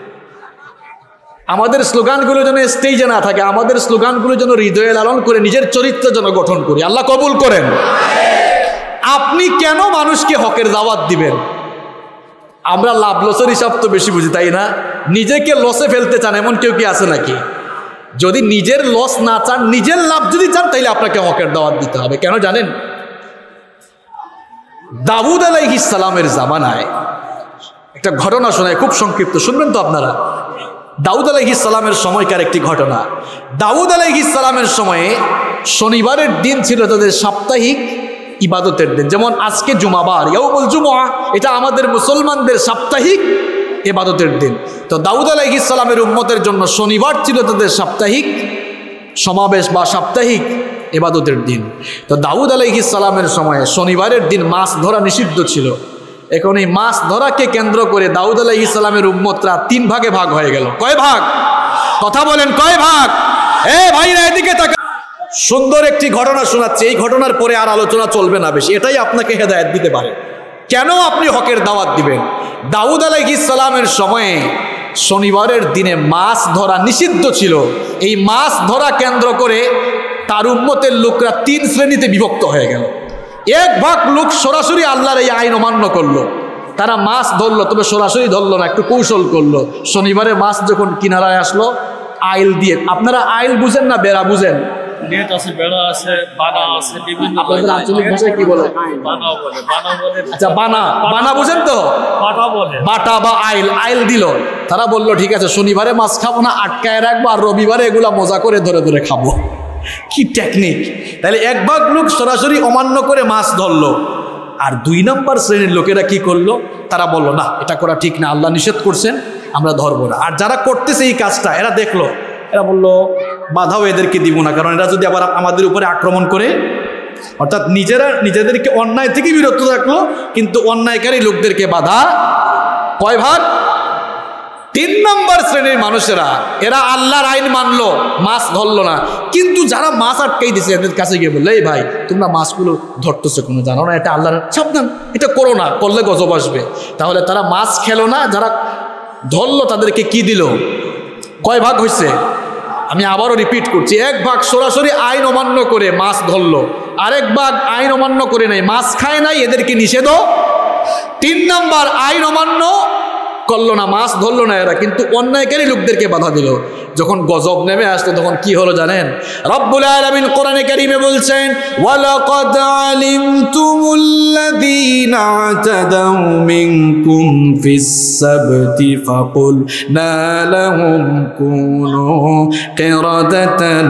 আমাদের স্লোগানগুলো যেন স্টেজে না থাকে, আমাদের স্লোগানগুলো যেন হৃদয়ে লালন করে নিজের চরিত্র যেন গঠন করি। আল্লাহ কবুল করেন। আপনি কেন মানুষকে হকের দাওয়াত দিবেন? আমরা লাভ লসের হিসাব তো বেশি বুঝি, তাই না? নিজেকে লসে ফেলতে চান এমন কেউ কি আছে নাকি? যদি নিজের লস না চান, নিজের লাভ যদি চান, তাইলে আপনাকে হকের দাওয়াত দিতে হবে। কেন জানেন? দাউদ আলাইহিস সালামের জামানায় একটা ঘটনা শোনায়, খুব সংক্ষিপ্ত, শুনবেন তো আপনারা? দাউদ আলাইহিস সালামের সময়কার একটি ঘটনা। দাউদ আলাইহিস সালামের সময়ে শনিবারের দিন ছিল তাদের সাপ্তাহিক ইবাদতের দিন। যেমন আজকে জুমাবার, ইয়াউমুল জুমআ, এটা আমাদের মুসলমানদের সাপ্তাহিক ইবাদতের দিন। তো দাউদ আলাইহিস সালামের উম্মতের জন্য শনিবার ছিল তাদের সাপ্তাহিক সমাবেশ বা সাপ্তাহিক ইবাদতের দিন। তো দাউদ আলাইহিস সালামের সময়ে শনিবারের দিন মাছ ধরা নিষিদ্ধ ছিল। এখন এই মাছ ধরাকে কেন্দ্র করে দাউদ আলাইহিস সালামের উম্মতরা 3 ভাগে ভাগ হয়ে গেল। কয় ভাগ? কথা বলেন, কয় ভাগ? ভাইরা এদিকে তাকা। সুন্দর একটি ঘটনা শোনাচ্ছে, এই ঘটনার পরে আর আলোচনা চলবে না বেশি। এটাই আপনাকে হেদায়েত দিতে পারে কেন আপনি হকের দাওয়াত দিবেন। দাউদ আলাইহিস সালামের সময়ে শনিবারের দিনে মাছ ধরা নিষিদ্ধ ছিল। এই মাছ ধরা কেন্দ্র করে তার উম্মতের লোকরা 3 শ্রেণীতে বিভক্ত হয়ে গেল। এক ভাগ লোক সরাসরি আল্লাহর এই আইন অমান্য করলো, তারা মাছ ধরলো, তবে সরাসরি ধরলো না, একটু কৌশল করলো। শনিবারে মাছ যখন কিনারায় আসলো, আইল দিয়ে, আপনারা আইল বুঝেন না বেড়া বুঝেন? নেট আছে, বেড়া আছে, বানা আছে, বিভিন্ন আপনাদের আঞ্চলিক ভাষায় কি বলে? বানা বলে, বানা বলে। আচ্ছা, বানা, বানা বুঝেন তো? বাটা বলে, বাটা বা আইল, আইল দিল। তারা বললো ঠিক আছে, শনিবারে মাছ খাবো না, আটকায় রাখবো, আর রবিবারে এগুলা মজা করে ধরে ধরে খাবো। কি টেকনিক! তাহলে এক ভাগ লোক সরাসরি অমান্য করে মাছ ধরলো, আর 2 নম্বর শ্রেণীর লোকেরা কি করলো? তারা বললো না, এটা করা ঠিক না, আল্লাহ নিষেধ করছেন, আমরা ধরবো না। আর যারা করতেছে এই কাজটা, এরা দেখলো, এরা বললো বাধাও এদেরকে দিব না, কারণ এরা যদি আবার আমাদের উপরে আক্রমণ করে, অর্থাৎ নিজেদেরকে অন্যায় থেকে বিরত রাখলো, কিন্তু অন্যায়কারী লোকদেরকে বাধা। কয় ভাগ? 3 নম্বর শ্রেণীর মানুষেরা, এরা আল্লাহর আইন মানলো, মাছ ধরলো না, কিন্তু যারা মাছ আটকাই দিছে এদের কাছে গিয়ে বললো, এই ভাই তোমরা মাছগুলো ধরতেছো কোনো, জানো না এটা আল্লাহর, সাবধান, এটা করো না, করলে গজব আসবে। তাহলে তারা মাছ খেলো না, যারা ধরলো তাদেরকে কি দিল? কয় ভাগ হয়েছে? আমি আবারও রিপিট করছি, এক ভাগ সরাসরি আইন অমান্য করে মাছ ধরলো, আরেক ভাগ আইন অমান্য করে নাই, মাছ খায় নাই, এদেরকে নিষেধ। 3 নম্বর আইন অমান্য করলো না, মাছ ধরলো না এরা, কিন্তু অন্যায়কারী লোকদেরকে বাধা দিল। যখন গজব নেমে আসলো তখন কি হলো জানেন? রব্বুল আলামিন কোরআনে কারীমে বলছেন, ওয়ালাকাদ আলিমতুমুল্লাযীনা আতাদাউ মিনকুম ফিস সাবতি ফাকুলনা লাহুম কুনু কিরাদাতান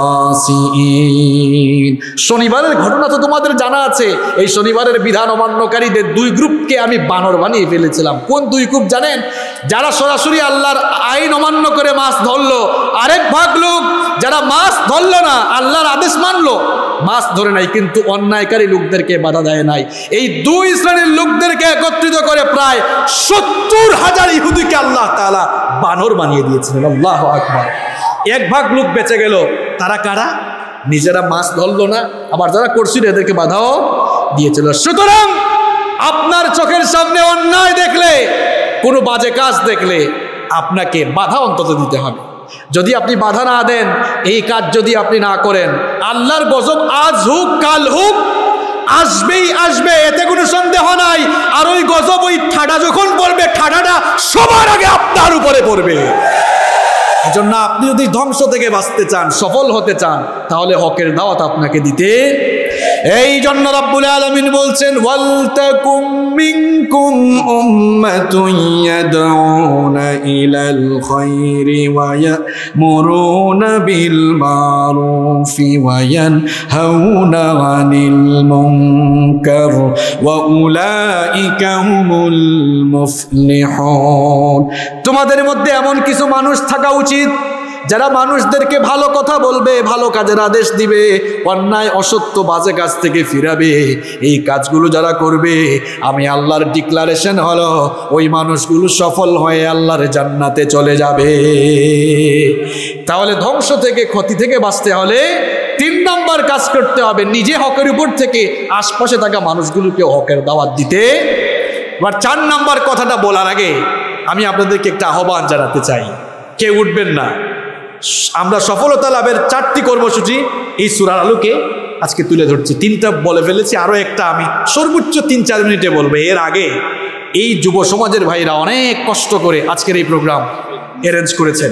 খাসিইন। শনিবারের ঘটনা তো তোমাদের জানা আছে। এই শনিবারের বিধান অমান্যকারীদের 2 গ্রুপকে আমি বানর বানিয়ে ফেলেছিলাম। কোন 2 গ্রুপ জানেন? যারা সরাসরি আল্লাহর আইন অমান্য করে মাছ ধরলো, আরেক ভাগ লোক যারা মাছ ধরলো না, আল্লাহর আদেশ মানলো, মাছ ধরে নাই, কিন্তু অন্যায়কারী লোকদেরকে বাধা দেয় নাই। এই দুই শ্রেণীর লোকদেরকে একত্রিত করে প্রায় 70,000 ইহুদিকে আল্লাহ তাআলা বানর বানিয়ে দিয়েছিলেন। আল্লাহু আকবার। এক ভাগ লোক বেঁচে গেল, তারা কারা? নিজেরা মাছ ধরলো না, আবার যারা করছিল এদেরকে বাধাও দিয়েছিল। সুতরাং আপনার চোখের সামনে অন্যায় দেখলে, কোনো বাজে কাজ দেখলে আপনাকে বাধা অন্তত দিতে হবে। যদি আপনি বাধা না দেন, এই কাজ যদি আপনি না করেন, আল্লাহর গজব আজ হোক কাল হোক আসবেই আসবে, এতে কোনো সন্দেহ নাই। আর ওই গজব, ওই ঠাডা যখন পড়বে, ঠাডাটা সবার আগে আপনার উপরে পড়বে। এজন্য আপনি যদি ধ্বংস থেকে বাঁচতে চান, সফল হতে চান, তাহলে হকের দাওয়াত আপনাকে দিতে। এই জন্য রব্বুল আলামিন বলছেন, ওয়ালতাকুম মিনকুম উম্মাতুন ইয়াদউনা ইলাল খায়রি ওয়া ইয়ামুরুনা বিল মারুফি ওয়া ইয়ানহাউনা আনিল মুনকার ওয়া উলাইকা হুমুল মুফলিহুন। তোমাদের মধ্যে এমন কিছু মানুষ থাকা উচিত যারা মানুষদেরকে ভালো কথা বলবে, ভালো কাজের আদেশ দিবে, অন্যায় অসত্য বাজে কাজ থেকে ফিরাবে। এই কাজগুলো যারা করবে, আমি আল্লাহর ডিক্লারেশন হলো ওই মানুষগুলো সফল হয়ে আল্লাহর জান্নাতে চলে যাবে। তাহলে ধ্বংস থেকে, ক্ষতি থেকে বাঁচতে হলে 3 নম্বর কাজ করতে হবে, নিজে হকের উপর থেকে আশপাশে থাকা মানুষগুলোকে হকের দাওয়াত দিতে। এবার 4 নম্বর কথাটা বলার আগে আমি আপনাদেরকে একটা আহ্বান জানাতে চাই, কেউ উঠবেন না। আমরা সফলতা লাভের 4টি কর্মসূচি এই সূরার আলোকে আজকে তুলে ধরছি। 3টা বলে ফেলেছি, আরো একটা আমি সর্বোচ্চ 3-4 মিনিটে বলবো। এর আগে এই যুব সমাজের ভাইরা অনেক কষ্ট করে আজকের এই প্রোগ্রাম অ্যারেঞ্জ করেছেন।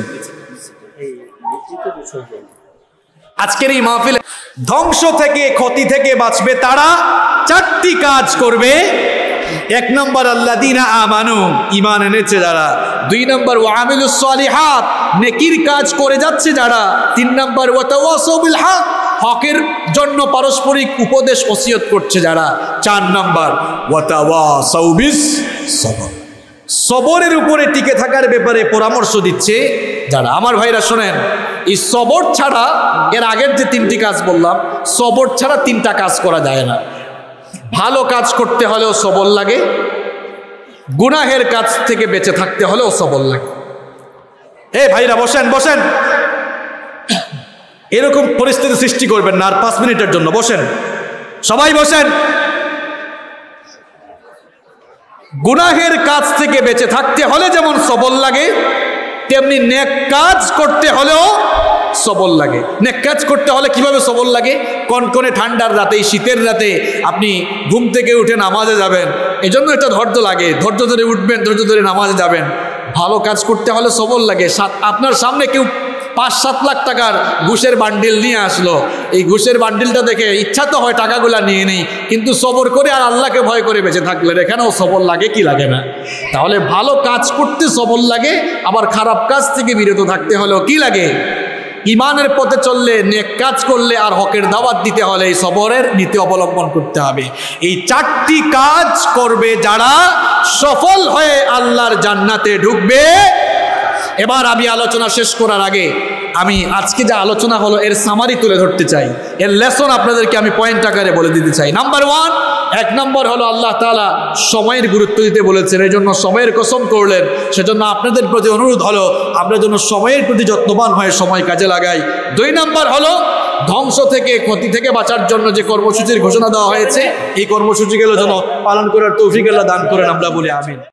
আজকের এই মাহফিলে ধ্বংস থেকে, ক্ষতি থেকে বাঁচবে তারা 4টি কাজ করবে। 1 নম্বর আল্লাযীনা আমানু, ঈমান এনেছে যারা। 2 নম্বর ওয়া আমিলুস সালিহাত, নেকির কাজ করে যাচ্ছে যারা। 3 নম্বর ওয়া তাওয়াসাউ বিল হক, হকের জন্য পারস্পরিক উপদেশ ওসিয়ত করছে যারা। 4 নম্বর ওয়া তাওয়াসাউ বিস সবর, সবরের উপরে টিকে থাকার ব্যাপারে পরামর্শ দিচ্ছে যারা। আমার ভাইরা শোনেন, এই সবর ছাড়া, এর আগের যে 3টি কাজ বললাম, সবর ছাড়া 3টা কাজ করা যায় না। ভালো কাজ করতে হলেও সবর লাগে, গুনাহের কাজ থেকে বেঁচে থাকতে হলেও সবর লাগে। ভাইরা বসেন বসেন, এরকম পরিস্থিতি সৃষ্টি করবেন না। আর 5 মিনিটের জন্য বসেন, সবাই বসেন। গুনাহের কাজ থেকে বেঁচে থাকতে হলে যেমন সবর লাগে, তেমনি নেক কাজ করতে হলেও সবর লাগে। নেক কাজ করতে হলে কিভাবে সবর লাগে? কনকনে ঠান্ডার রাতে, শীতের রাতে আপনি ঘুম থেকে উঠে নামাজে যাবেন, এজন্য একটা ধৈর্য লাগে। ধৈর্য ধরে উঠবেন, ধৈর্য ধরে নামাজে যাবেন। ভালো কাজ করতে হলে সবর লাগে। আপনার সামনে কেউ 5-7 লাখ টাকার ঘুষের বান্ডিল নিয়ে আসলো, এই ঘুষের বান্ডিলটা দেখে ইচ্ছা তো হয় টাকাগুলা নিয়ে নেই, কিন্তু সবর করে আর আল্লাহকে ভয় করে বেঁচে থাকলে এখানেও সবর লাগে কি লাগে না? তাহলে ভালো কাজ করতে সবর লাগে, আবার খারাপ কাজ থেকে বিরত থাকতে হলেও কি লাগে? ইমানের পথে চললে, নেক কাজ করলে আর হকের দাওয়াত দিতে হলে এই সবরের নীতি অবলম্বন করতে হবে। এই 4টি কাজ করবে যারা, সফল হয়ে আল্লাহর জান্নাতে ঢুকবে। এবার আমি আলোচনা শেষ করার আগে আমি আজকে যা আলোচনা হলো এর সামারি তুলে ধরতে চাই, এর লেসন আপনাদেরকে আমি পয়েন্ট আকারে বলে দিতে চাই। নাম্বার 1, 1 নম্বর হলো আল্লাহ তাআলা সময়ের গুরুত্ব দিতে বলেছেন, এই জন্য সময়ের কসম করলেন। সেজন্য আপনাদের প্রতি অনুরোধ হলো আমরা যেন সময়ের প্রতি যত্নবান হয়ে সময় কাজে লাগাই। 2 নম্বর হলো ধ্বংস থেকে, ক্ষতি থেকে বাঁচার জন্য যে কর্মসূচির ঘোষণা দেওয়া হয়েছে, এই কর্মসূচিগুলো যেন পালন করার তৌফিক আল্লাহ দান করেন, আমরা বলি আমিন।